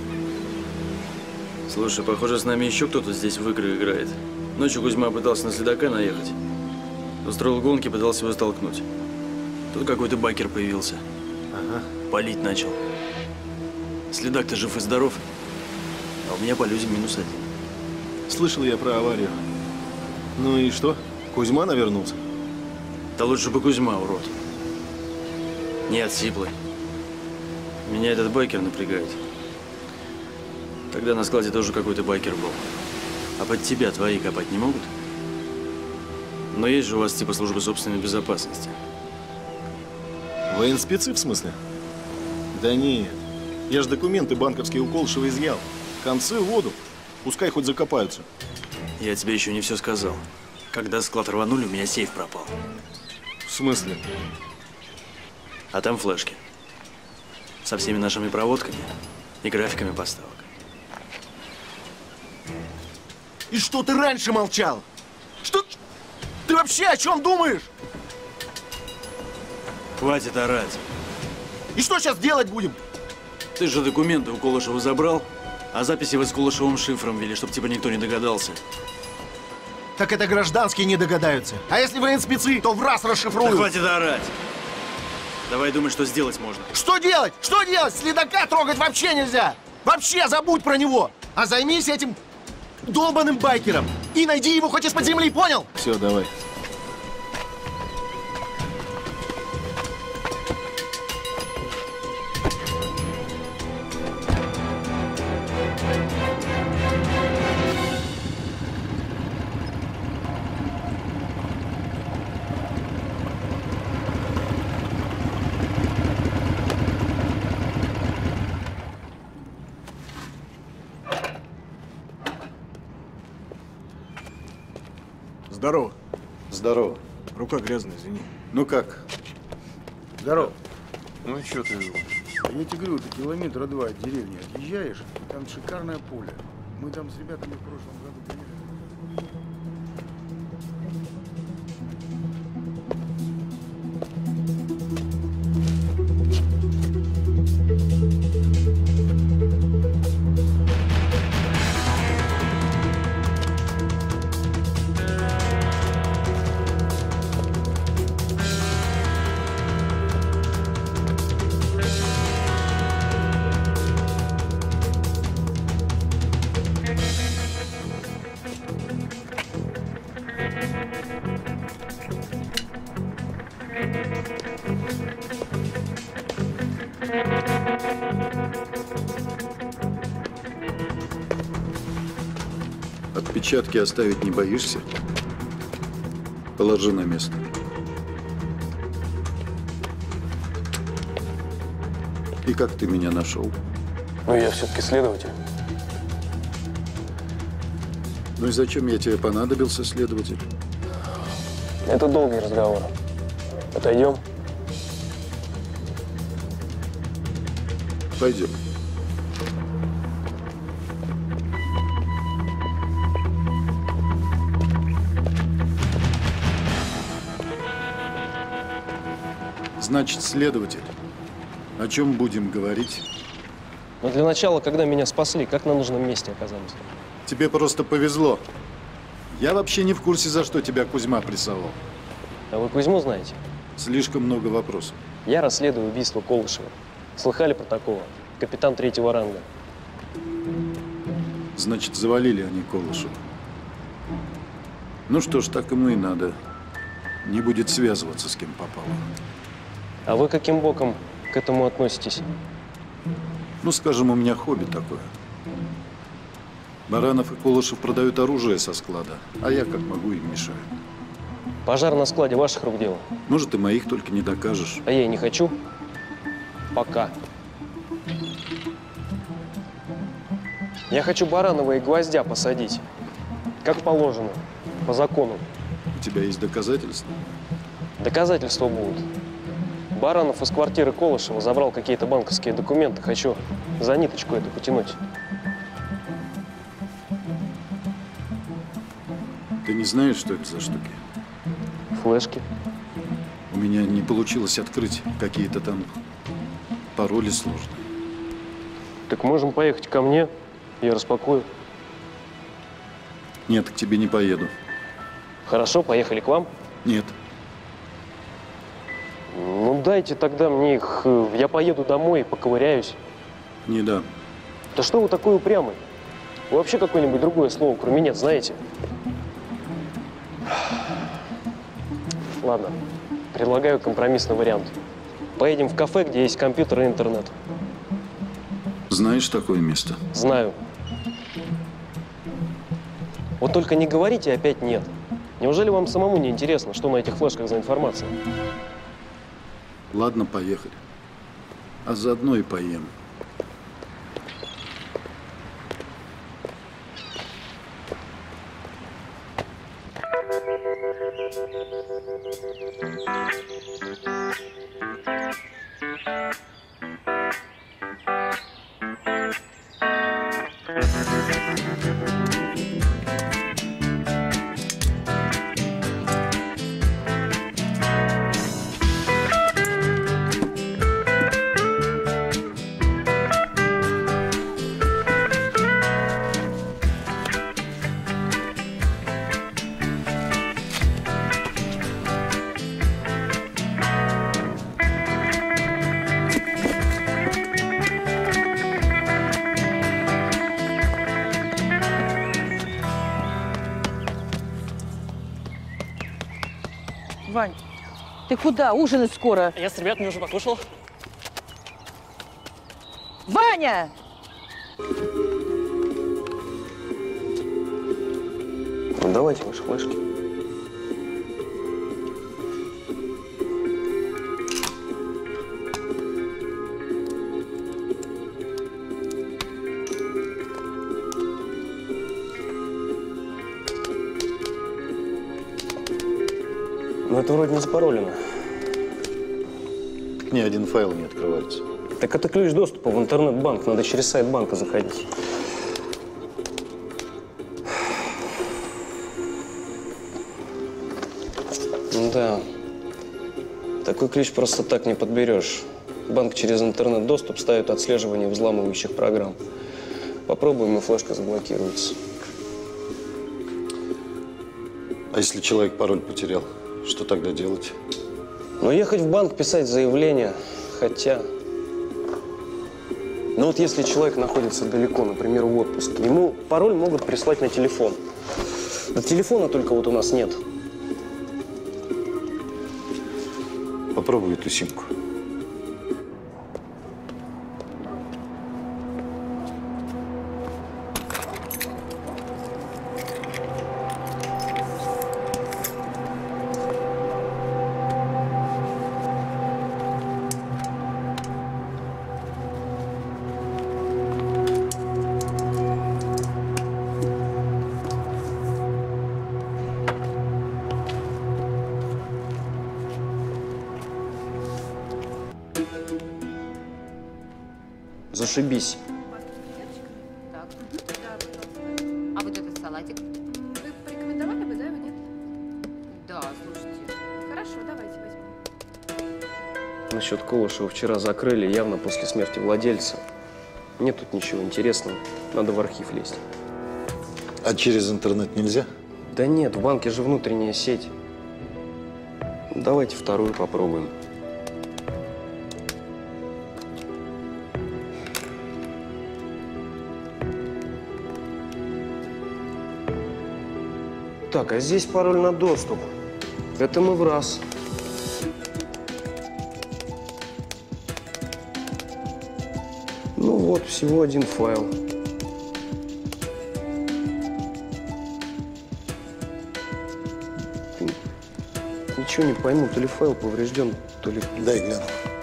Слушай, похоже, с нами еще кто-то здесь в игры играет. Ночью Кузьма пытался на следака наехать. Устроил гонки, пытался его столкнуть. Тут какой-то байкер появился. Ага. Палить начал. Следак-то жив и здоров, а у меня по людям минус один. Слышал я про аварию. Ну и что? Кузьма навернулся? Да лучше бы Кузьма, урод. Нет, сиплый. Меня этот байкер напрягает. Тогда на складе тоже какой-то байкер был. А под тебя твои копать не могут? Но есть же у вас типа службы собственной безопасности. Военспецы в смысле? Да нет. Я ж документы банковские у Колышева изъял. Концы в воду. Пускай хоть закопаются. Я тебе еще не все сказал. Когда склад рванули, у меня сейф пропал. В смысле? А там флешки. Со всеми нашими проводками и графиками поставок. И что ты раньше молчал? Что? Ты вообще о чем думаешь? Хватит орать. И что сейчас делать будем? Ты же документы у Колышева забрал, а записи вы с Колышевым шифром вели, чтобы типа никто не догадался. Так это гражданские не догадаются. А если военспецы, то в раз расшифруют. Да хватит орать. Давай думай, что сделать можно. Что делать? Что делать? Следака трогать вообще нельзя. Вообще забудь про него. А займись этим долбаным байкером. И найди его хоть из-под земли, понял? Все, давай. Здорово. Здорово. Рука грязная, извини. Ну как? Здорово. Ну что ты? Я тебе говорю, ты километра два от деревни отъезжаешь, и там шикарное поле. Мы там с ребятами в прошлом году приехали. Отпечатки оставить не боишься? Положи на место. И как ты меня нашел? Ну, я все-таки следователь. Ну и зачем я тебе понадобился, следователь? Это долгий разговор. Отойдем? Пойдем. Значит, следователь, о чем будем говорить? Но для начала, когда меня спасли, как на нужном месте оказались? Тебе просто повезло. Я вообще не в курсе, за что тебя Кузьма прессовал. А вы Кузьму знаете? Слишком много вопросов. Я расследую убийство Колышева. Слыхали про такого? Капитан третьего ранга. Значит, завалили они Колышева. Ну что ж, так ему и надо. Не будет связываться с кем попало. А вы каким боком к этому относитесь? Ну, скажем, у меня хобби такое. Баранов и Колышев продают оружие со склада, а я как могу им мешаю. Пожар на складе ваших рук дело? Может, и моих, только не докажешь. А я и не хочу. Пока. Я хочу Баранова и Гвоздя посадить. Как положено. По закону. У тебя есть доказательства? Доказательства будут. Баранов из квартиры Колышева забрал какие-то банковские документы. Хочу за ниточку эту потянуть. Ты не знаешь, что это за штуки? Флешки. У меня не получилось открыть какие-то там пароли сложные. Так можем поехать ко мне, я распакую. Нет, к тебе не поеду. Хорошо, поехали к вам? Нет. Ну, дайте тогда мне их. Я поеду домой и поковыряюсь. Не дам. Да что вы такой упрямый? Вы вообще какое-нибудь другое слово, кроме «нет», знаете? Ладно, предлагаю компромиссный вариант. Поедем в кафе, где есть компьютер и интернет. Знаешь такое место? Знаю. Вот только не говорите опять «нет». Неужели вам самому не интересно, что на этих флешках за информация? Ладно, поехали. А заодно и поем. Вань, ты куда? Ужинать скоро. Я с ребятами уже покушал. Ваня! Ну, давайте ваши флешки. Но это вроде не запаролено. Ни один файл не открывается. Так это ключ доступа в интернет-банк. Надо через сайт банка заходить. Да. Такой ключ просто так не подберешь. Банк через интернет-доступ ставит отслеживание взламывающих программ. Попробуем, и флешка заблокируется. А если человек пароль потерял, что тогда делать? Ну, ехать в банк, писать заявление. Хотя… Ну вот если человек находится далеко, например, в отпуске, ему пароль могут прислать на телефон. На телефона только вот у нас нет. Попробуй эту симку. Зашибись. Так. А вот этот салатик? Вы порекомендовали бы, да, его нет? Да, слушайте. Хорошо, давайте возьмем. Насчет Колышева вчера закрыли, явно после смерти владельца. Нет тут ничего интересного. Надо в архив лезть. А через интернет нельзя? Да нет, в банке же внутренняя сеть. Давайте вторую попробуем. Так, а здесь пароль на доступ. Это мы в раз. Ну вот, всего один файл. Ничего не пойму, то ли файл поврежден, то ли… Дай гляну.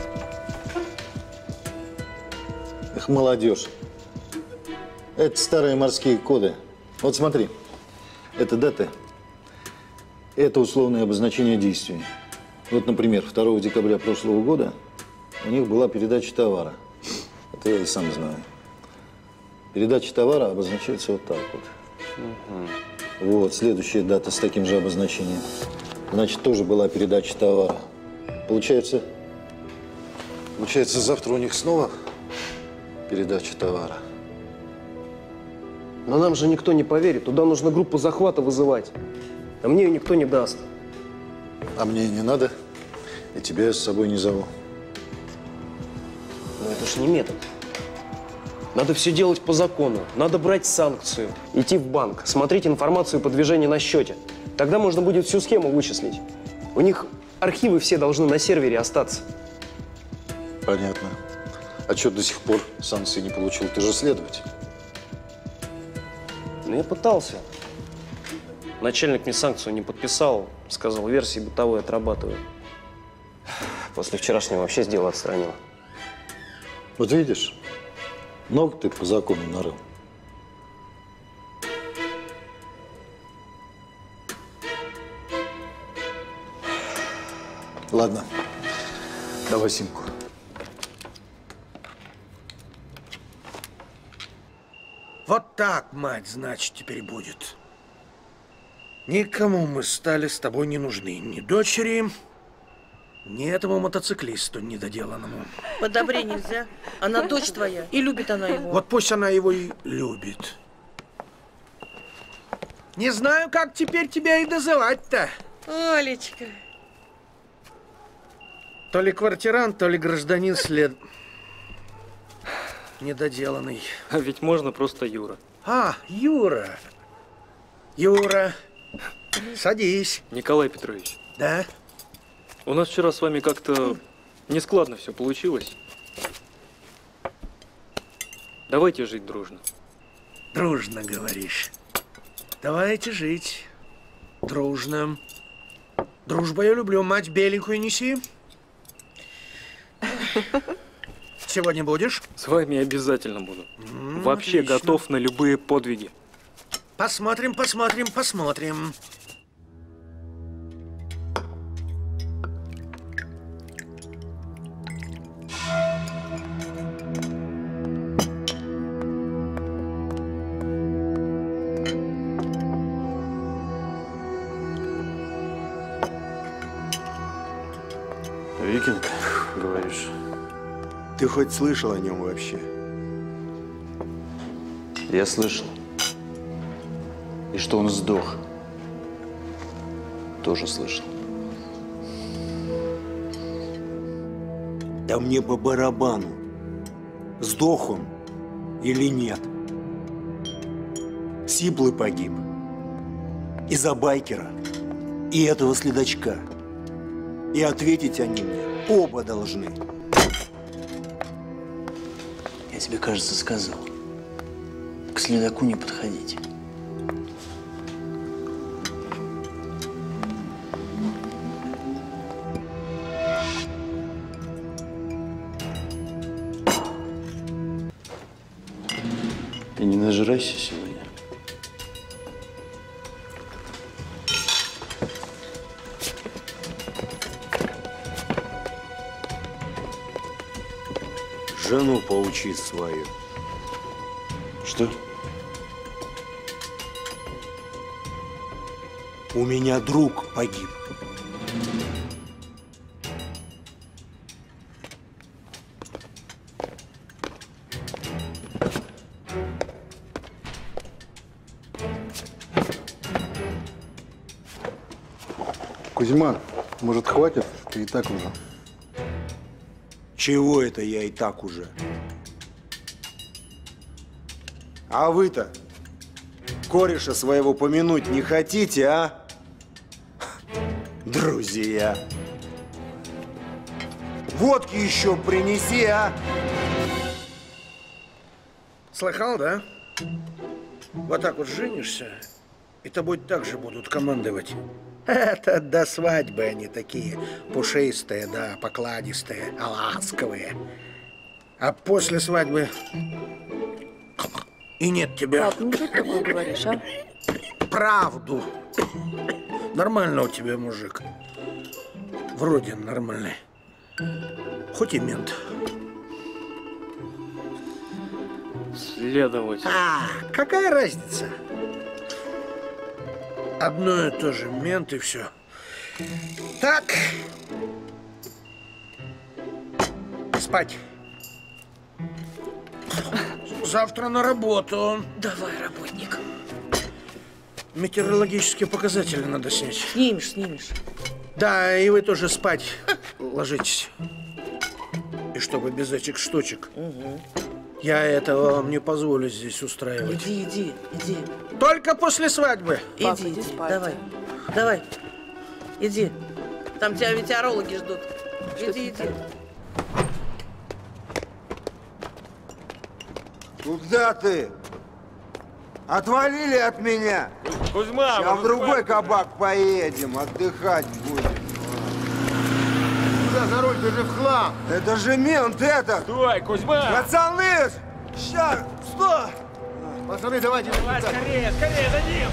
Эх, молодежь. Это старые морские коды. Вот смотри. Это даты. Это условное обозначение действий. Вот, например, второго декабря прошлого года у них была передача товара. Это я и сам знаю. Передача товара обозначается вот так вот. Угу. Вот, следующая дата с таким же обозначением. Значит, тоже была передача товара. Получается, получается, завтра у них снова передача товара. Но нам же никто не поверит. Туда нужно группу захвата вызывать. А мне ее никто не даст. А мне и не надо. И тебя я с собой не зову. Но это ж не метод. Надо все делать по закону. Надо брать санкцию, идти в банк, смотреть информацию по движению на счете. Тогда можно будет всю схему вычислить. У них архивы все должны на сервере остаться. Понятно. А что до сих пор санкции не получил? Ты же следователь. Ну, я пытался. Начальник мне санкцию не подписал. Сказал, версии бытовой отрабатываю. После вчерашнего вообще с дела отстранил. Вот видишь, много ты по закону нарыл. Ладно, давай симку. Вот так, мать, значит, теперь будет. Никому мы стали с тобой не нужны. Ни дочери, ни этому мотоциклисту недоделанному. По добре нельзя. Она дочь твоя, и любит она его. Вот пусть она его и любит. Не знаю, как теперь тебя и дозывать-то. Олечка. То ли квартирант, то ли гражданин след... недоделанный. А ведь можно просто Юра. А, Юра. Юра, садись. Николай Петрович. Да? У нас вчера с вами как-то нескладно все получилось. Давайте жить дружно. Дружно, говоришь. Давайте жить. Дружно. Дружбу я люблю. Мать беленькую неси. Сегодня будешь? С вами обязательно буду. М, Вообще отлично. готов на любые подвиги. Посмотрим, посмотрим, посмотрим. Викинг, говоришь? Ты хоть слышал о нем вообще? Я слышал. И что он сдох. Тоже слышал. Да мне по барабану, сдох он или нет. Сиплый погиб. Из-за байкера и этого следачка. И ответить они мне оба должны. Я тебе, кажется, сказал. К следаку не подходить. И не нажирайся сегодня. Жену поучи свою. Что? У меня друг погиб. Кузьма, может, хватит? Ты и так уже. Чего это я и так уже? А вы-то кореша своего помянуть не хотите, а? Друзья. Водки еще принеси, а? Слыхал, да? Вот так вот женишься, и тобой так же будут командовать. Это до свадьбы они такие пушистые, да, покладистые, ласковые. А после свадьбы и нет тебя. Пап, ну что ты такое говоришь, а? Правду. Нормально у тебя мужик. Вроде нормальный. Хоть и мент. Следователь. А, какая разница? Одно и то же, мент и все. Так. Спать. Завтра на работу. Давай, работник. Метеорологические показатели надо снять. Снимешь, снимешь. Да, и вы тоже спать ложитесь. И чтобы без этих штучек. Угу. Я этого вам не позволю здесь устраивать. Иди, иди, иди. Только после свадьбы. Пап, иди, иди спать. Давай, давай. Иди. Там тебя метеорологи ждут. Что иди, иди. Куда ты? Отвалили от меня? Кузьма! Сейчас в другой кабак поедем, отдыхать будем. Куда за руль? Ты же в хлам! Это же мент этот! Стой, Кузьма! Пацаны! Сейчас! Стой! Пацаны, давайте! Давай, скорее, скорее, за ним!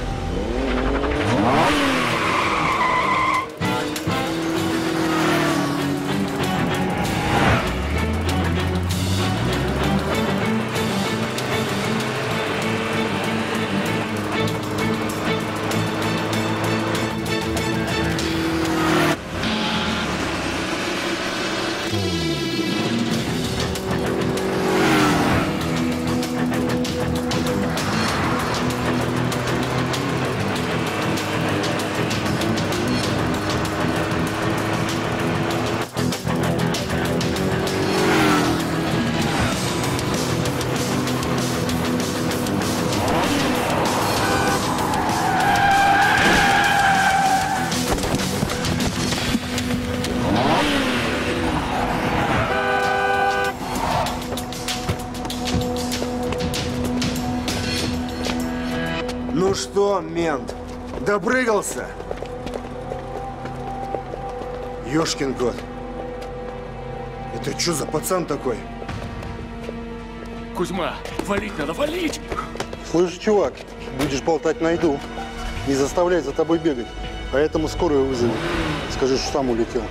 Ну что, мент, допрыгался? Ёшкин кот. Это что за пацан такой? Кузьма, валить надо, валить! Слышь, чувак, будешь болтать, найду. Не заставляй за тобой бегать. Поэтому скорую вызови. Скажи, что сам улетел.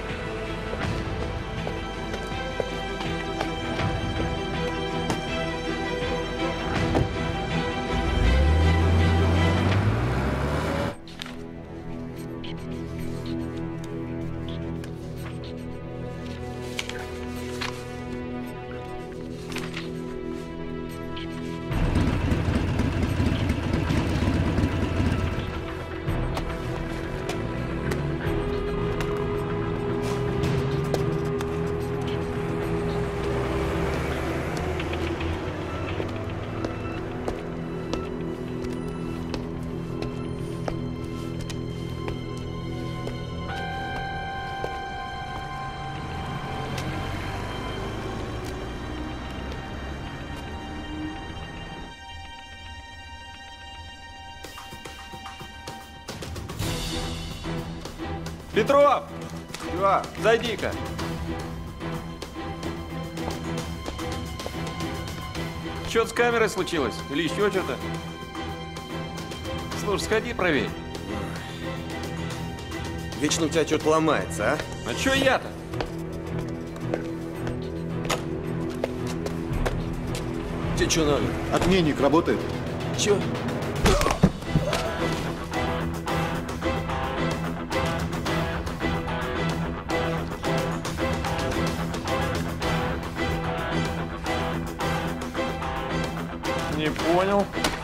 Петров! Чего? Зайди-ка. Что-то с камерой случилось? Или еще что-то? Слушай, сходи, проверь. Вечно у тебя что-то ломается, а? А что я-то? Тебе что надо? Отменник работает. Чё? Не понял.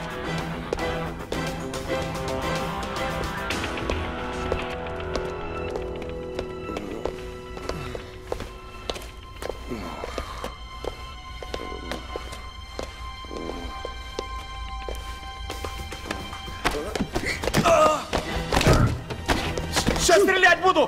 Сейчас стрелять буду!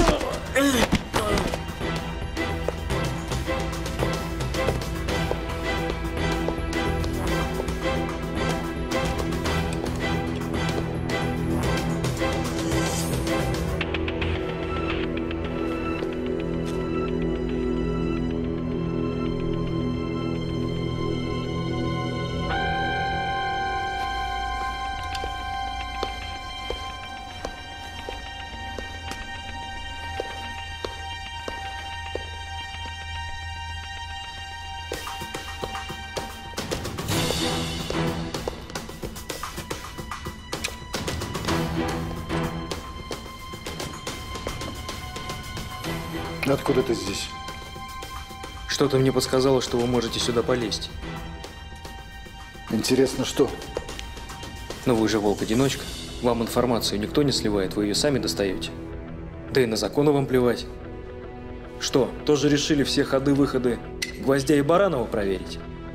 Откуда ты здесь? Что-то мне подсказало, что вы можете сюда полезть. Интересно, что? Но вы же волк-одиночка. Вам информацию никто не сливает, вы ее сами достаете. Да и на законы вам плевать. Что, тоже решили все ходы-выходы Гвоздя и Баранова проверить?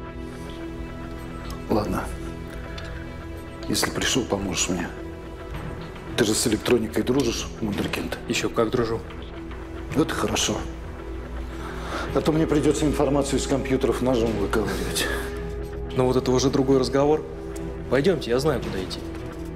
Ладно. Если пришел, поможешь мне. Ты же с электроникой дружишь, Вундеркинд? Еще как дружу. Вот и хорошо. А то мне придется информацию из компьютеров ножом выковыривать. Но вот это уже другой разговор. Пойдемте, я знаю, куда идти.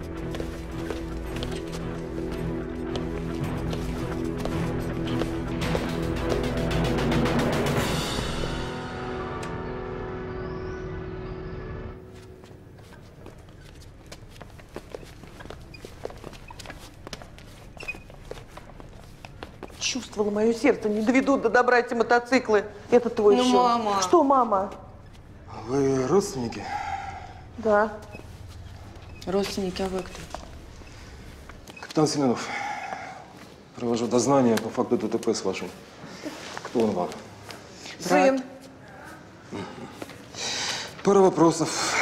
Чувствовала мое сердце, не доведут до добра эти мотоциклы. Это твой Ну, еще. мама. Что, мама? Вы родственники? Да. Родственники, а вы кто? Капитан Семенов, провожу дознание по факту ДТП с вашим. Кто он вам? Сын. Пара вопросов.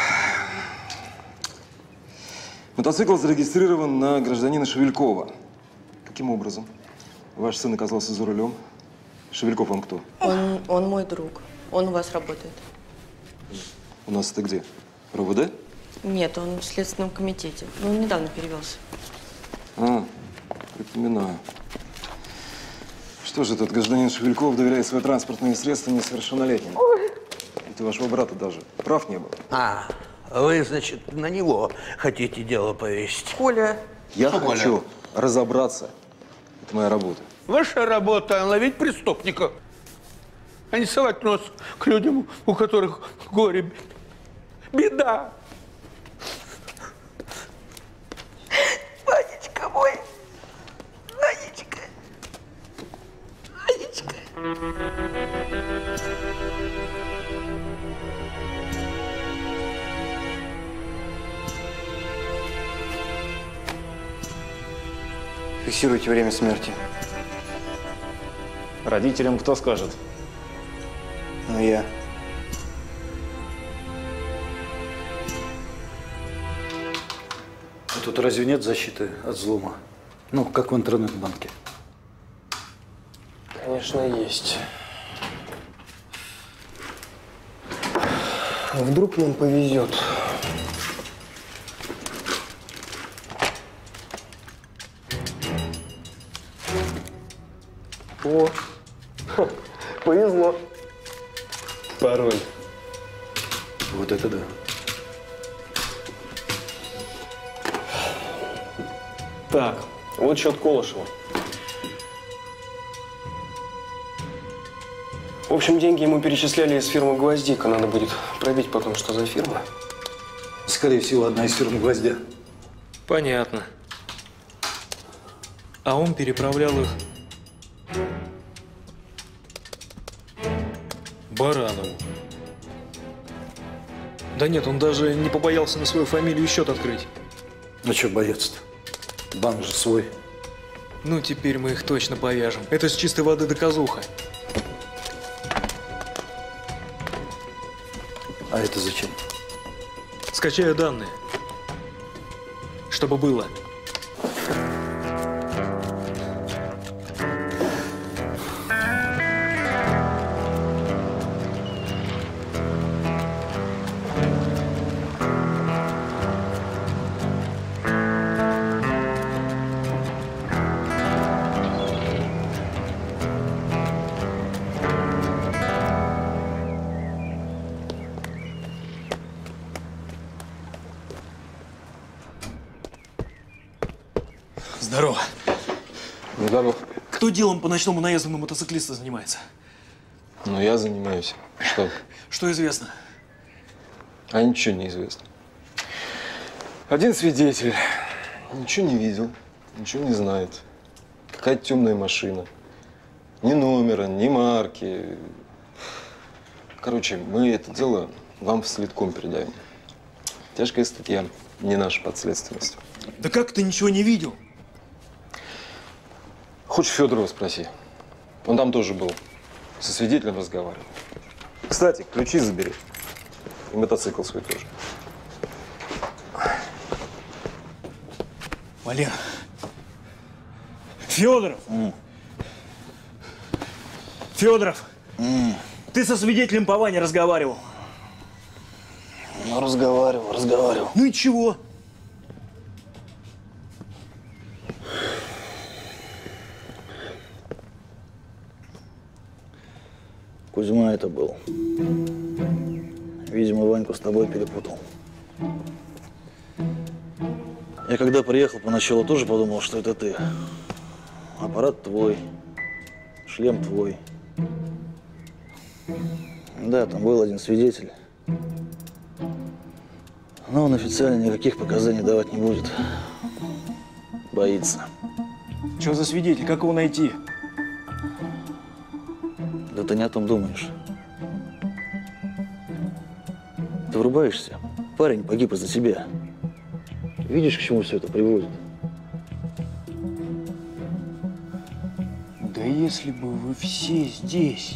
Мотоцикл зарегистрирован на гражданина Шевелькова. Каким образом ваш сын оказался за рулем? Шевельков он кто? Он, он мой друг. Он у вас работает. У нас это где? РОВД? Нет, он в Следственном комитете. Ну, он недавно перевелся. А, припоминаю. Что же этот гражданин Шевельков доверяет свои транспортные средства несовершеннолетним? Ведь у вашего брата даже прав не было. А, вы, значит, на него хотите дело повесить? Коля. Я Что, хочу Коля? разобраться. Это моя работа. Ваша работа – ловить преступников, а не совать нос к людям, у которых горе, беда. Ванечка мой. Ванечка. Ванечка. Фиксируйте время смерти. Родителям кто скажет? Ну, я. А тут разве нет защиты от взлома? Ну, как в интернет-банке. Конечно, есть. Вдруг нам повезет. О, ха, повезло. Пароль. Вот это да. Так, вот счет Колышева. В общем, деньги ему перечисляли из фирмы «Гвоздика». Надо будет проверить потом, что за фирма. Скорее всего, одна из фирм «Гвоздя». Понятно. А он переправлял их Баранову. Да нет, он даже не побоялся на свою фамилию счет открыть. Ну что бояться-то? Банк же свой. Ну, теперь мы их точно повяжем. Это с чистой воды доказуха. А это зачем? Скачаю данные. Чтобы было. Здорово. Здоров. Кто делом по ночному наезду на мотоциклиста занимается? Ну, я занимаюсь. Что? Что известно? А ничего не известно. Один свидетель ничего не видел, ничего не знает. Какая-то темная машина. Ни номера, ни марки. Короче, мы это дело вам в следком передаем. Тяжкая статья, не наша подследственность. Да как ты ничего не видел? Хочешь Федорова спроси. Он там тоже был. Со свидетелем разговаривал. Кстати, ключи забери. И мотоцикл свой тоже. Валер. Федоров. Mm. Федоров. Mm. Ты со свидетелем по Ване разговаривал? Ну, разговаривал, разговаривал. Ну и чего? Кузьма это был. Видимо, Ваньку с тобой перепутал. Я когда приехал, поначалу тоже подумал, что это ты. Аппарат твой, шлем твой. Да, там был один свидетель. Но он официально никаких показаний давать не будет. Боится. Что за свидетель? Как его найти? Да ты не о том думаешь. Ты врубаешься. Парень погиб из-за тебя. Видишь, к чему все это приводит? Да если бы вы все здесь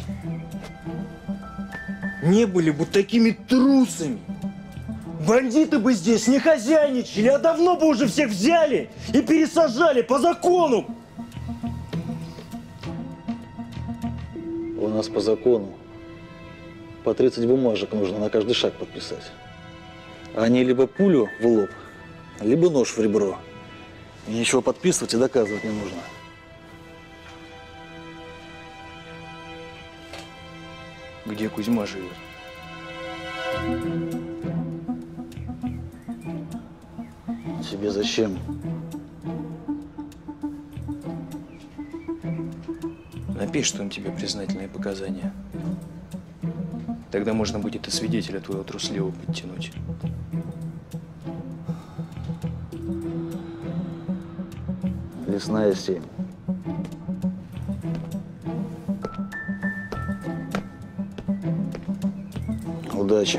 не были бы такими трусами, бандиты бы здесь не хозяйничали, а давно бы уже всех взяли и пересажали по закону. У нас по закону по тридцать бумажек нужно на каждый шаг подписать. Они либо пулю в лоб, либо нож в ребро. И ничего подписывать и доказывать не нужно. Где Кузьма живет? Тебе зачем? Напишет он тебе признательные показания. Тогда можно будет и свидетеля твоего трусливого подтянуть. Лесная семь. Удачи.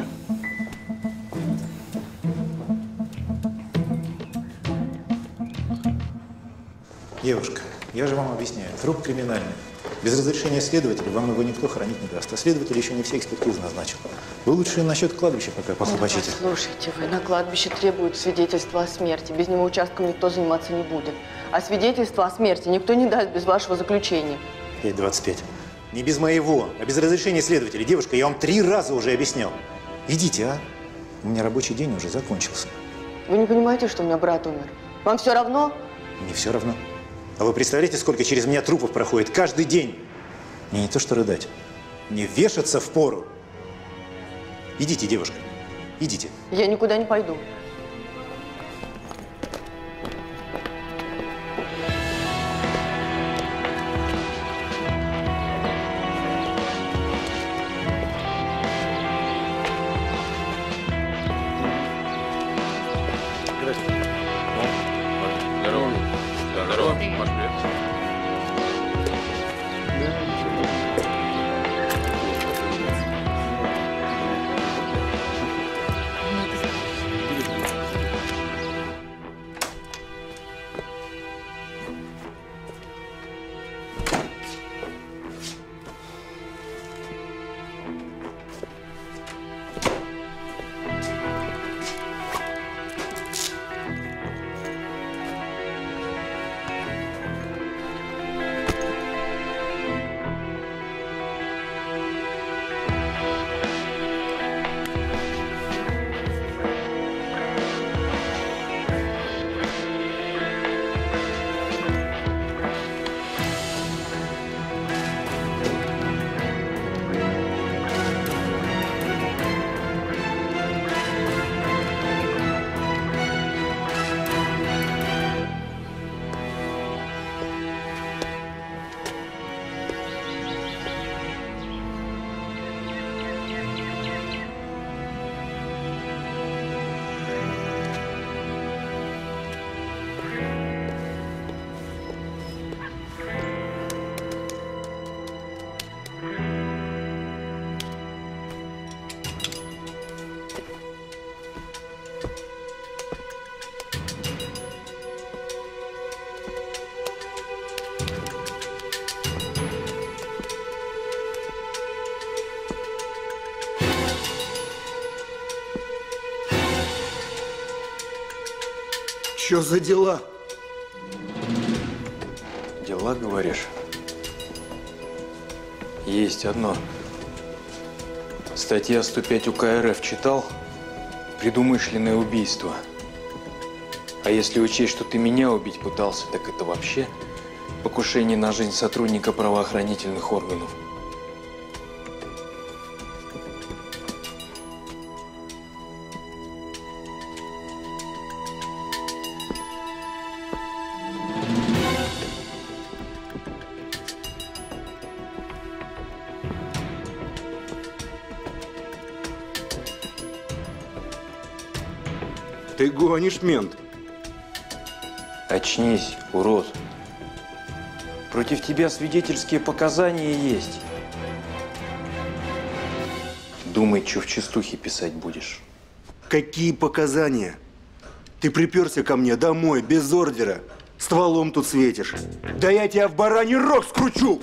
Девушка, я же вам объясняю, труп криминальный. Без разрешения следователя вам его никто хоронить не даст. А следователь еще не все экспертизы назначил. Вы лучше насчет кладбища пока похлопочите. Ну, послушайте вы, на кладбище требуют свидетельства о смерти. Без него участком никто заниматься не будет. А свидетельства о смерти никто не даст без вашего заключения. пять двадцать пять. Не без моего, а без разрешения следователя. Девушка, я вам три раза уже объяснял. Идите, а? У меня рабочий день уже закончился. Вы не понимаете, что у меня брат умер? Вам все равно? Не все равно. А вы представляете, сколько через меня трупов проходит каждый день? Мне не то что рыдать. Мне вешаться впору. Идите, девушка, идите. Я никуда не пойду. Здорово. Здорово. Маш, привет. Что за дела? Дела, говоришь? Есть одно. Статья сто пять УК РФ читал? Предумышленное убийство. А если учесть, что ты меня убить пытался, так это вообще покушение на жизнь сотрудника правоохранительных органов. Ты гонишь, мент. Очнись, урод. Против тебя свидетельские показания есть. Думай, что в частухе писать будешь. Какие показания? Ты приперся ко мне домой, без ордера. Стволом тут светишь. Да я тебя в бараний рог скручу!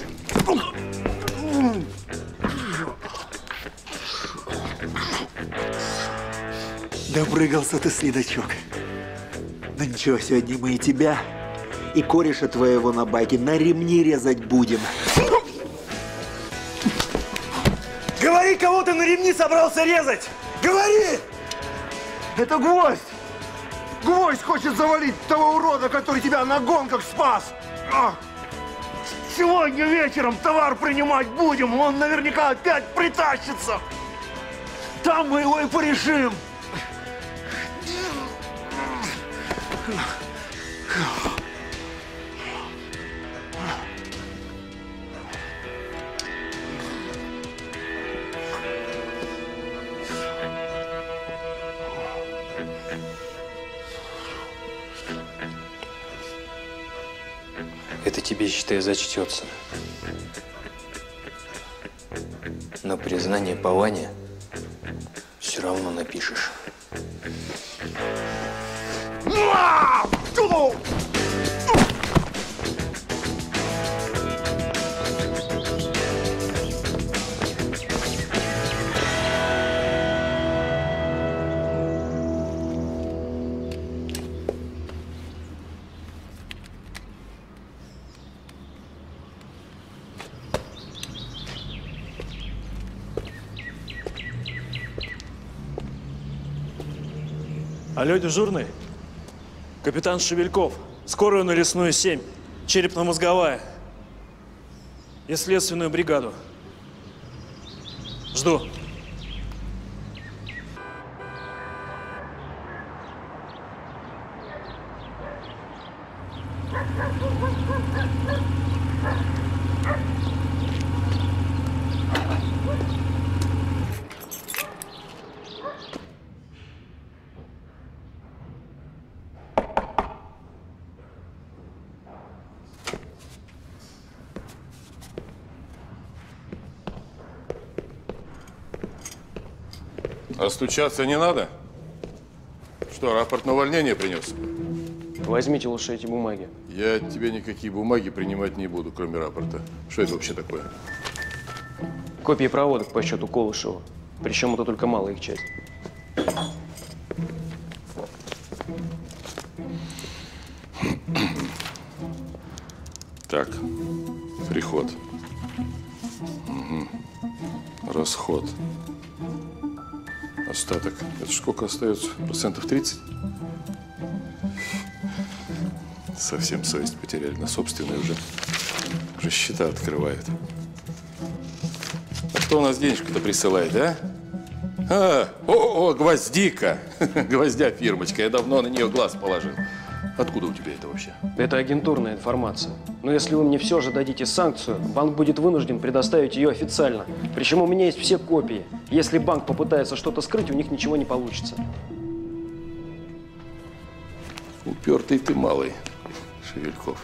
Допрыгался ты, следачок. Ну ничего, сегодня мы и тебя, и кореша твоего на байке на ремни резать будем. Говори, кого ты на ремни собрался резать! Говори! Это Гвоздь! Гвоздь хочет завалить того урода, который тебя на гонках спас! А! Сегодня вечером товар принимать будем, он наверняка опять притащится! Там мы его и порешим! Это тебе, считай, зачтется. Но признание по Ване все равно напишешь. Алло, дежурный? Капитан Шевельков. Скорую на Лесную, семь. Черепно-мозговая. И следственную бригаду. Жду. А стучаться не надо? Что, рапорт на увольнение принес? Возьмите лучше эти бумаги. Я от тебя никакие бумаги принимать не буду, кроме рапорта. Что это вообще такое? Копии проводок по счету Колышева. Причем это только малая их часть. Так, приход. Угу. Расход. Остаток. Это сколько остается? Процентов тридцать? Совсем совесть потеряли. На собственные уже, уже счета открывают. А кто у нас денежку-то присылает, а? А, о, о, Гвоздика. Гвоздя фирмочка. Я давно на нее глаз положил. Откуда у тебя это вообще? Это агентурная информация. Но если вы мне все же дадите санкцию, банк будет вынужден предоставить ее официально. Причем у меня есть все копии. Если банк попытается что-то скрыть, у них ничего не получится. Упертый ты малый, Шевельков.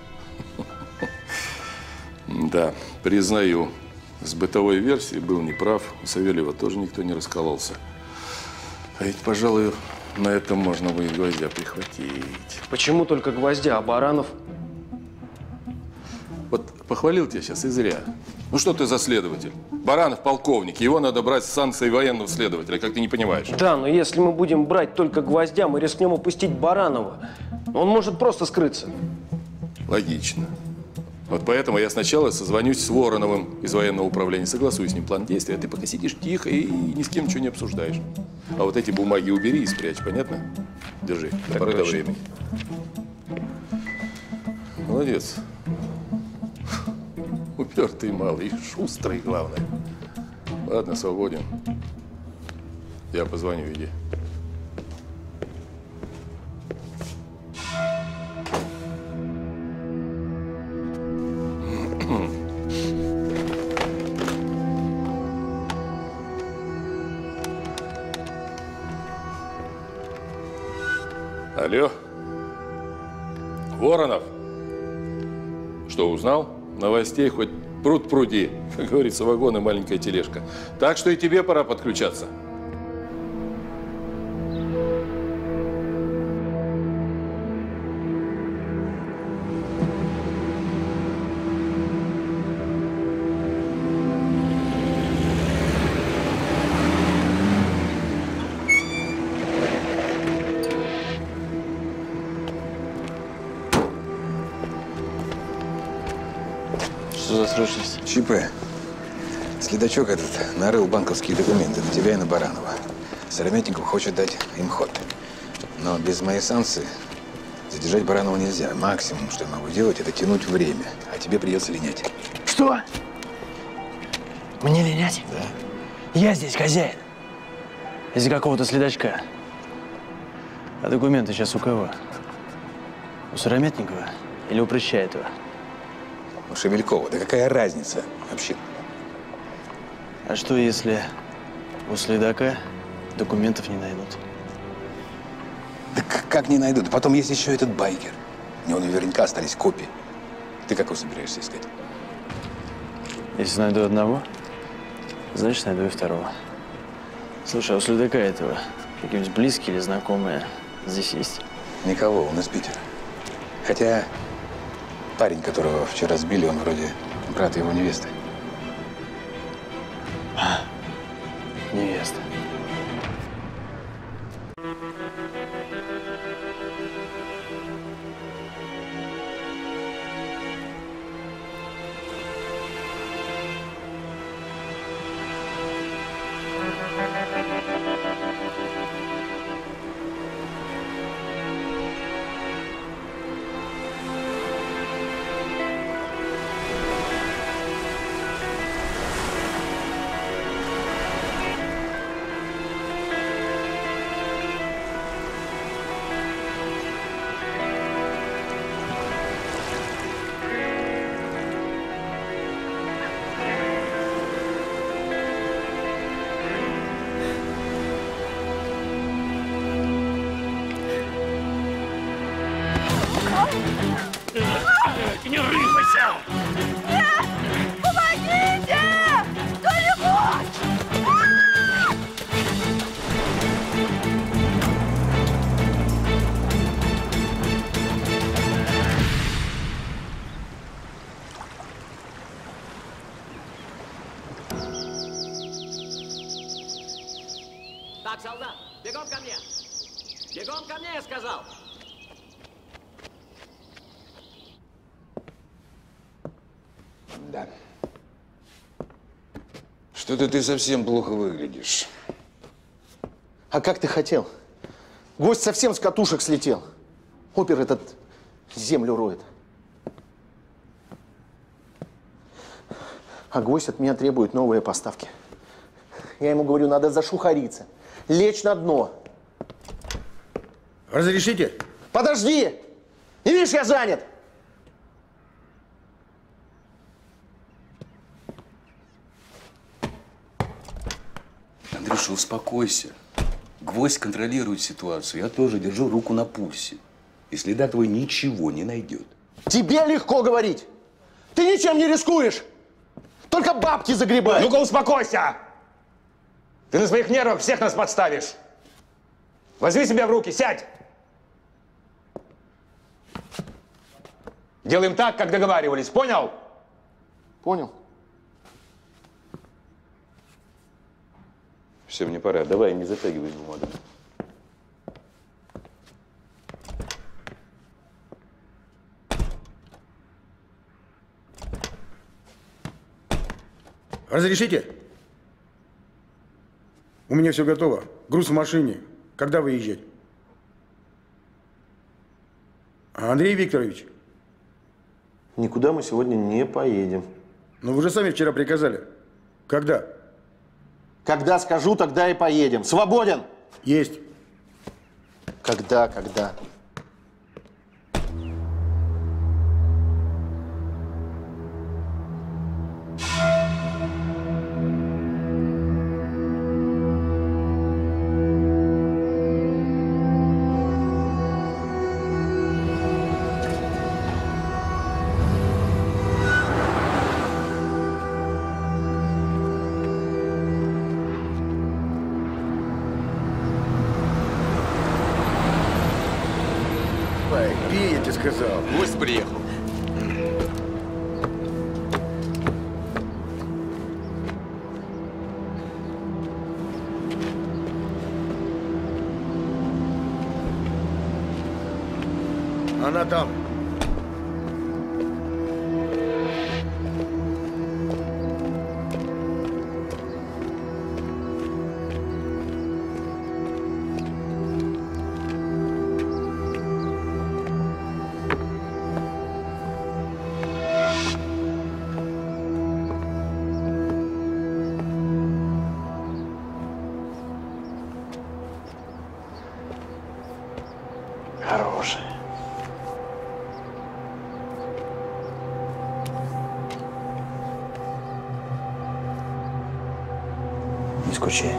Да, признаю, с бытовой версией был неправ. У Савельева тоже никто не раскололся. А ведь, пожалуй, на этом можно будет Гвоздя прихватить. Почему только Гвоздя, а Баранов? Вот Похвалил тебя сейчас и зря. Ну что ты за следователь? Баранов полковник, его надо брать с санкцией военного следователя, как ты не понимаешь. Да, но если мы будем брать только Гвоздя, мы рискнем упустить Баранова. Он может просто скрыться. Логично. Вот поэтому я сначала созвонюсь с Вороновым из военного управления, согласую с ним план действия, а ты пока сидишь тихо и ни с кем ничего не обсуждаешь. А вот эти бумаги убери и спрячь, понятно? Держи, до поры до времени. Молодец. Упертый малый и шустрый, главное. Ладно, свободен. Я позвоню, иди. Алло. Воронов. Что, узнал? Новостей хоть пруд пруди. Как говорится, вагон и маленькая тележка. Так что и тебе пора подключаться. Что за срочность? ЧП. Следачок этот нарыл банковские документы на тебя и на Баранова. Сыромятников хочет дать им ход. Но без моей санкции задержать Баранова нельзя. Максимум, что я могу делать, это тянуть время. А тебе придется линять. Что? Мне линять? Да. Я здесь хозяин. Из-за какого-то следачка. А документы сейчас у кого? У Сыромятникова или у Прыщаева? У Шевелькова. Да какая разница вообще? А что, если у следака документов не найдут? Да как не найдут? Потом есть еще этот байкер. У него наверняка остались копии. Ты какой собираешься искать? Если найду одного, значит, найду и второго. Слушай, а у следака этого какие-нибудь близкие или знакомые здесь есть? Никого, он из Питера. Хотя парень, которого вчера сбили, он вроде брат его невесты. Невеста. Не рыпайся! Нет! Помогите! Кто-нибудь! Так, солдат, бегом ко мне! Бегом ко мне, я сказал! Да. Что-то ты совсем плохо выглядишь. А как ты хотел? Гость совсем с катушек слетел. Опер этот землю роет. А гость от меня требует новые поставки. Я ему говорю, надо зашухариться, лечь на дно. Разрешите? Подожди! Не видишь, я занят! Андрюша, успокойся. Гвоздь контролирует ситуацию. Я тоже держу руку на пульсе. И следа твой ничего не найдет. Тебе легко говорить. Ты ничем не рискуешь. Только бабки загребаешь. Ну-ка успокойся! Ты на своих нервах всех нас подставишь. Возьми себя в руки, сядь! Делаем так, как договаривались, понял? Понял? Все, мне пора. Давай, не затягивай с бумагами. Разрешите? У меня все готово. Груз в машине. Когда выезжать? Андрей Викторович. Никуда мы сегодня не поедем. Ну вы же сами вчера приказали. Когда? Когда скажу, тогда и поедем. Свободен? Есть. Когда, когда? Пей, я тебе сказал. Гость приехал. Она там. Хороший. Не скучай.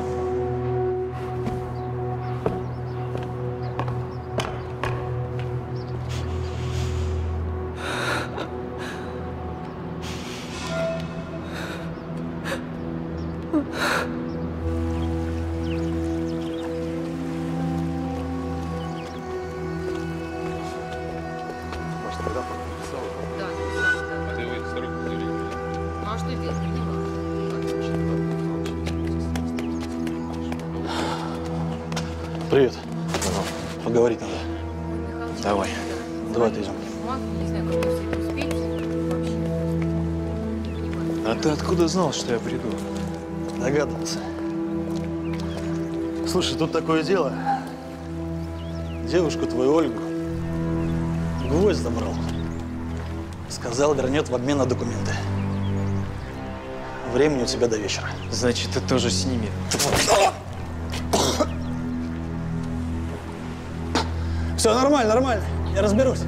Ну а что делать? Привет. Поговорить надо. Давай. Давай отойдем. Не знаю, как вы все это успеете. А ты откуда знал, что я приду? Догадывался. Слушай, тут такое дело. Девушку твою Ольгу гвоздь забрал. Сказал, вернет в обмен на документы. Времени у тебя до вечера. Значит, ты тоже с ними. Все нормально, нормально. Я разберусь.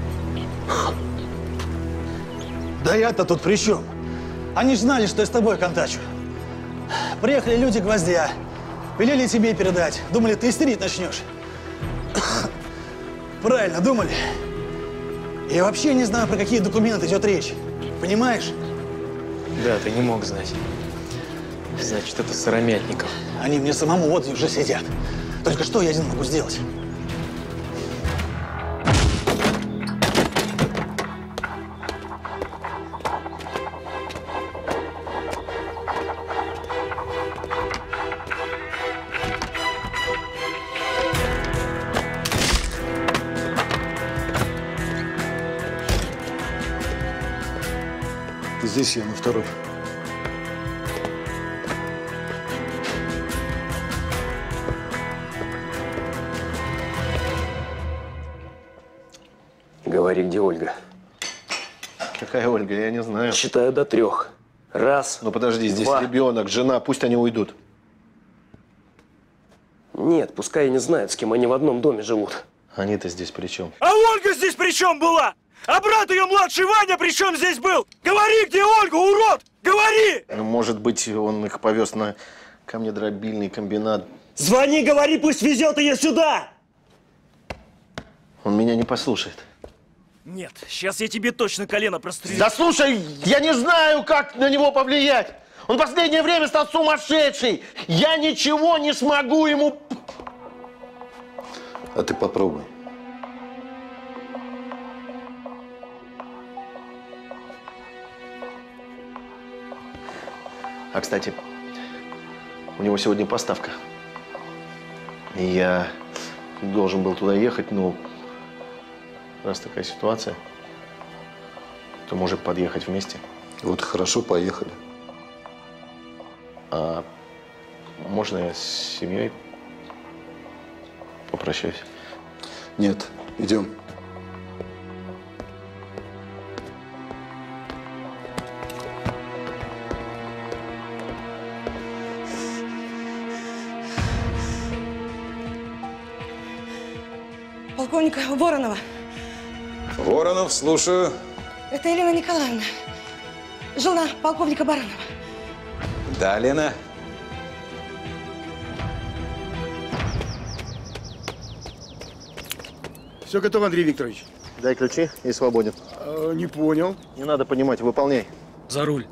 Да я-то тут при чем? Они ж знали, что я с тобой контачу. Приехали люди гвоздя. Велели тебе передать. Думали, ты истерить начнешь. Правильно, думали. Я вообще не знаю, про какие документы идет речь. Понимаешь? Да, ты не мог знать. Значит, это Сыромятников. Они мне самому вот уже сидят. Только что я один могу сделать? Здесь я на второй. Говори, где Ольга? Какая Ольга? Я не знаю. Считаю до трех. Раз. Ну подожди, здесь два. ребенок, жена, пусть они уйдут. Нет, пускай не знают, с кем они в одном доме живут. Они-то здесь при чем? А Ольга здесь при чем была? А брат ее младший Ваня при чем здесь был? Говори, где Ольга, урод! Говори! Ну, может быть, он их повез на камнедробильный комбинат. Звони, говори, пусть везет ее сюда! Он меня не послушает. Нет, сейчас я тебе точно колено прострелю. Да слушай, я не знаю, как на него повлиять. Он в последнее время стал сумасшедший. Я ничего не смогу ему... А ты попробуй. А, кстати, у него сегодня поставка. И я должен был туда ехать, но раз такая ситуация, то можем подъехать вместе. Вот хорошо, поехали. А можно я с семьей попрощаюсь? Нет, идем. Полковника Воронова. Воронов, слушаю. Это Елена Николаевна, жена полковника Баранова. Да, Лена. Все готово, Андрей Викторович. Дай ключи и свободен. Э, не понял. Не надо понимать, выполняй. За руль.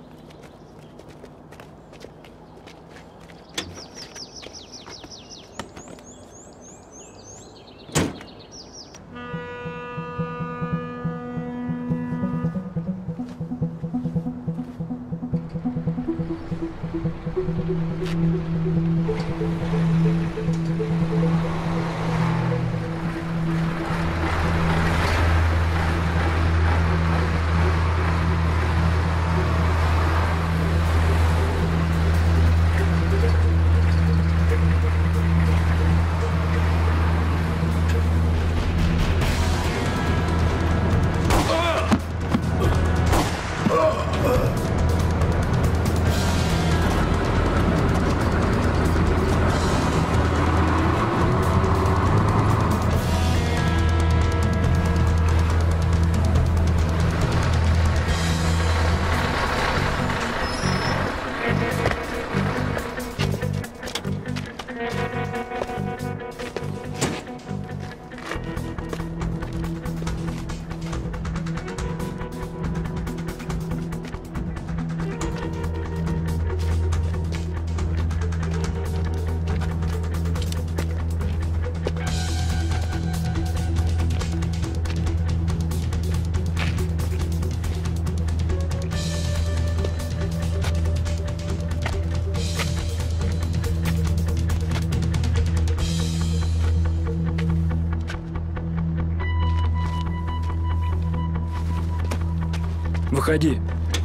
Выходи.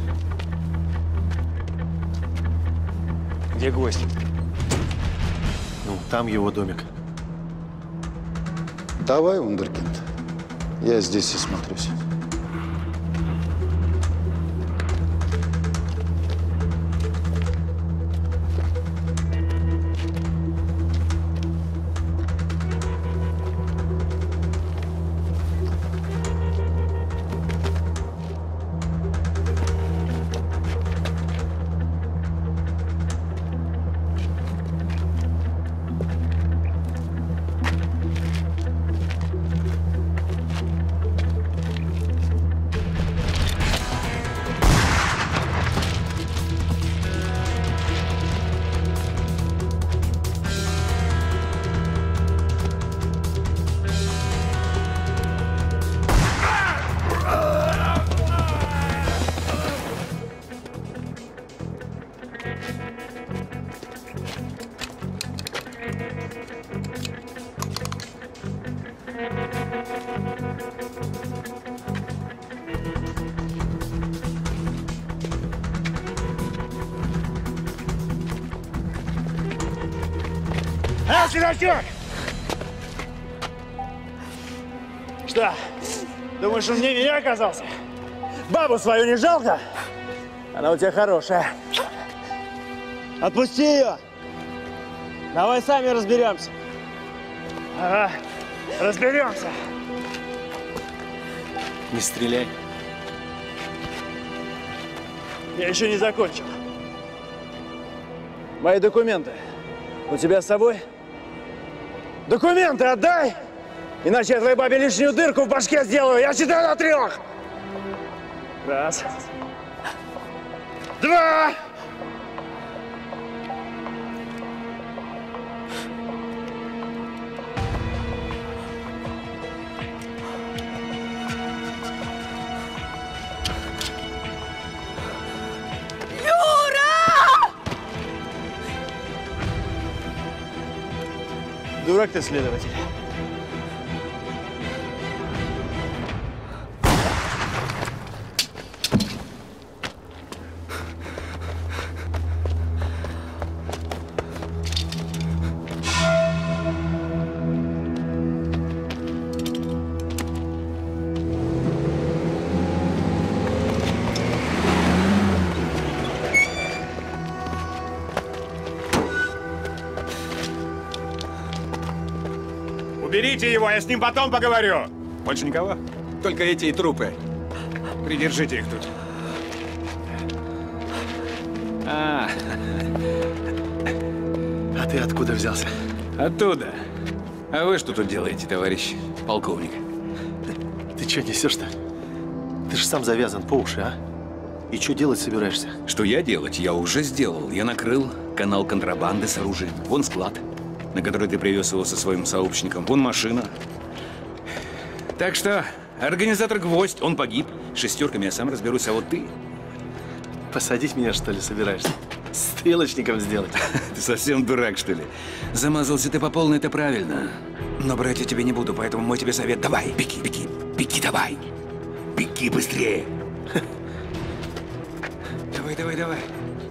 Где гость? Ну, там его домик. Давай, вундеркинд. Я здесь и смотрюсь. А, Сидорчук! Что, думаешь, он мне меня оказался? Бабу свою не жалко? Она у тебя хорошая. Отпусти ее! Давай сами разберемся. Ага, разберемся. Не стреляй. Я еще не закончил. Мои документы у тебя с собой? Документы отдай! Иначе я твоей бабе лишнюю дырку в башке сделаю. Я считаю до трех. Раз. Два. Юра! Дурак ты, следователь. Уберите его, я с ним потом поговорю. Больше никого? Только эти и трупы. Придержите их тут. А, А ты откуда взялся? оттуда. А вы что тут делаете, товарищ полковник? Ты что несешь-то? Ты же сам завязан по уши, а? И что делать собираешься? Что я делать? Я уже сделал. Я накрыл канал контрабанды с оружием. Вон склад, на который ты привез его со своим сообщником. Вон машина. Так что организатор Гвоздь, он погиб. С шестерками я сам разберусь, а вот ты... Посадить меня, что ли, собираешься? Стрелочником сделать? Ты совсем дурак, что ли? Замазался ты по полной, это правильно. Но брать я тебе не буду, поэтому мой тебе совет. Давай, беги, беги, беги, давай. Беги быстрее. Давай, давай, давай.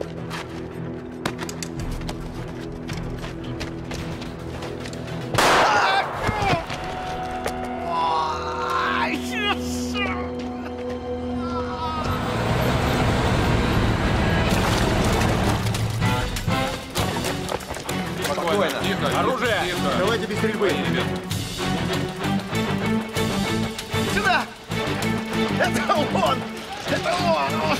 Спокойно. Тихо, Оружие! тихо. Давайте без стрельбы. Сюда! Это он! Это он!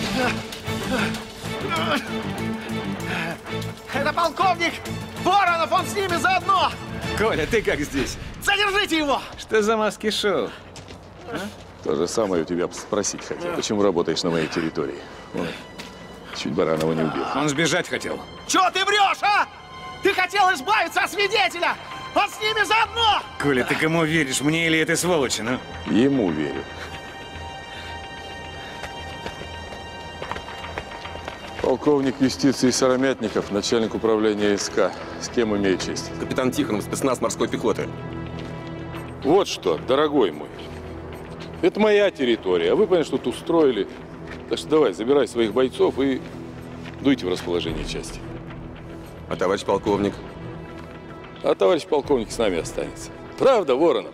Это полковник Воронов, он с ними заодно! Коля, ты как здесь? Задержите его! Что за маски-шоу? То же самое у тебя спросить хотел. Почему работаешь на моей территории? Ой, чуть Баранова не убил. Он сбежать хотел. Чё ты врешь, а? Ты хотел избавиться от свидетеля! Он с ними заодно! Коля, ты кому веришь, мне или этой сволочи, ну? Ему верю. Полковник юстиции Сыромятников, начальник управления СК. С кем имею честь? Капитан Тихонов, спецназ морской пехоты. Вот что, дорогой мой. Это моя территория, а вы, конечно, тут устроили. Так что давай, забирай своих бойцов и дуйте в расположение части. А товарищ полковник? А товарищ полковник с нами останется. Правда, Воронов?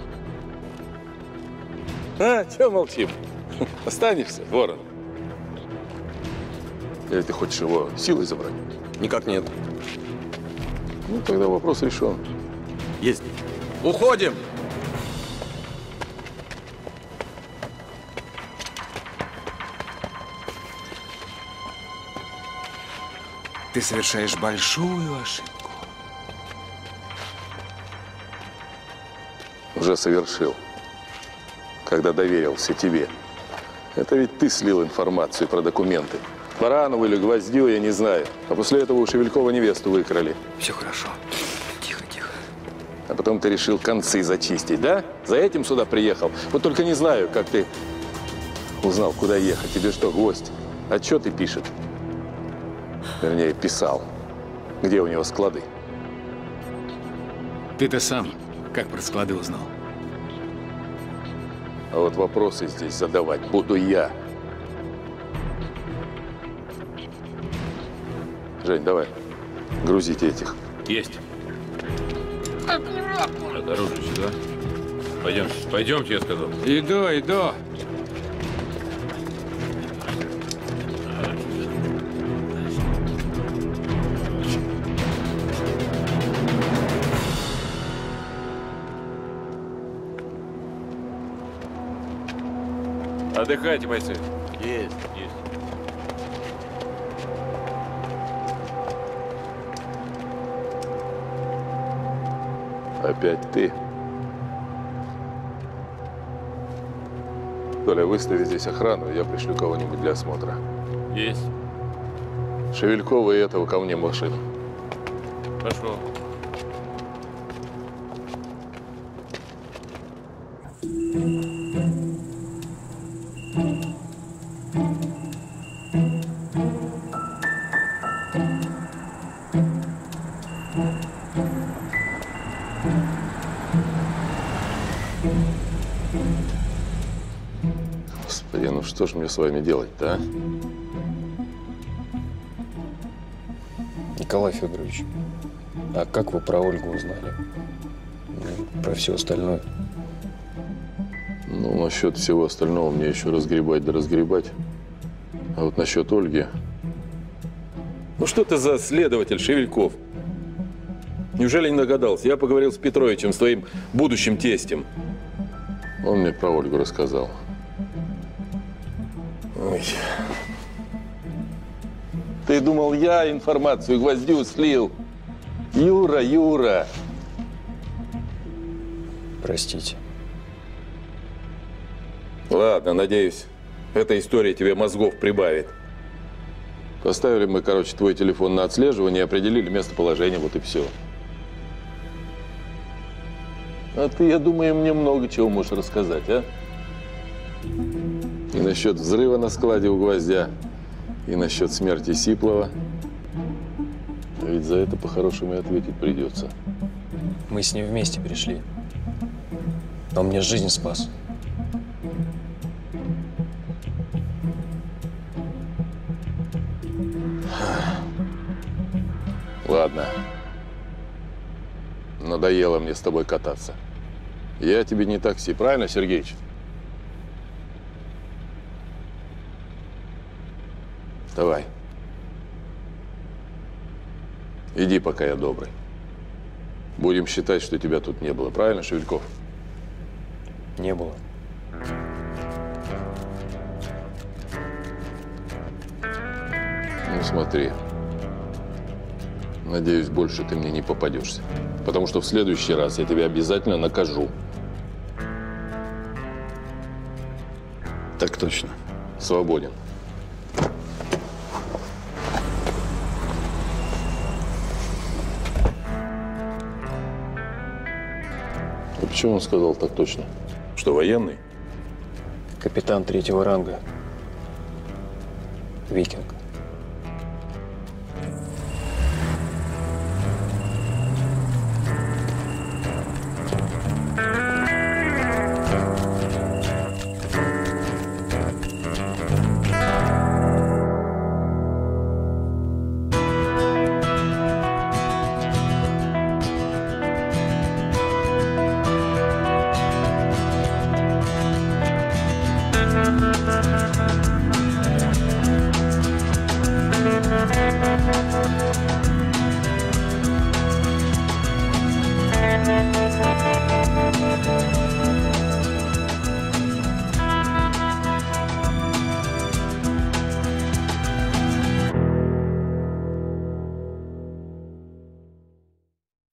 А, чего молчим? Останешься, Воронов? Или ты хочешь его силой забрать? Никак нет. Ну, тогда вопрос решен. Есть. Уходим! Ты совершаешь большую ошибку. Уже совершил, когда доверился тебе. Это ведь ты слил информацию про документы. Баранову или Гвоздил, я не знаю. А после этого у Шевелькова невесту выкрали. Все хорошо. Тихо, тихо. А потом ты решил концы зачистить, да? За этим сюда приехал. Вот только не знаю, как ты узнал, куда ехать. Тебе что, Гвоздь отчеты пишет? Вернее, писал. Где у него склады? Ты-то сам как про склады узнал? А вот вопросы здесь задавать буду я. Жень, давай, грузите этих. Есть. Оружие сюда. Пойдемте, пойдемте, я сказал. Иду, иду. Отдыхайте, бойцы. Есть. Есть. Опять ты? Толя, выстави здесь охрану, я пришлю кого-нибудь для осмотра. Есть. Шевелькова и этого ко мне в машину. Пошел. что ж мне с вами делать-то, а? Николай Федорович, а как вы про Ольгу узнали? Ну, про все остальное? Ну, насчет всего остального мне еще разгребать да разгребать. А вот насчет Ольги... Ну что ты за следователь, Шевельков? Неужели не догадался? Я поговорил с Петровичем, с твоим будущим тестем. Он мне про Ольгу рассказал. Ой. Ты думал, я информацию Гвоздю слил? Юра, Юра. Простите. Ладно, надеюсь, эта история тебе мозгов прибавит. Поставили мы, короче, твой телефон на отслеживание, определили местоположение, вот и все. А ты, я думаю, мне много чего можешь рассказать, а? И насчет взрыва на складе у Гвоздя, и насчет смерти Сиплова. А ведь за это по-хорошему и ответить придется. Мы с ним вместе пришли. Он мне жизнь спас. Ладно. Надоело мне с тобой кататься. Я тебе не такси, правильно, Сергеич? Давай. Иди, пока я добрый. Будем считать, что тебя тут не было. Правильно, Шевельков? Не было. Ну, смотри. Надеюсь, больше ты мне не попадешься. Потому что в следующий раз я тебя обязательно накажу. Так точно. Свободен. А почему он сказал так точно? Что, военный? Капитан третьего ранга. Викинг.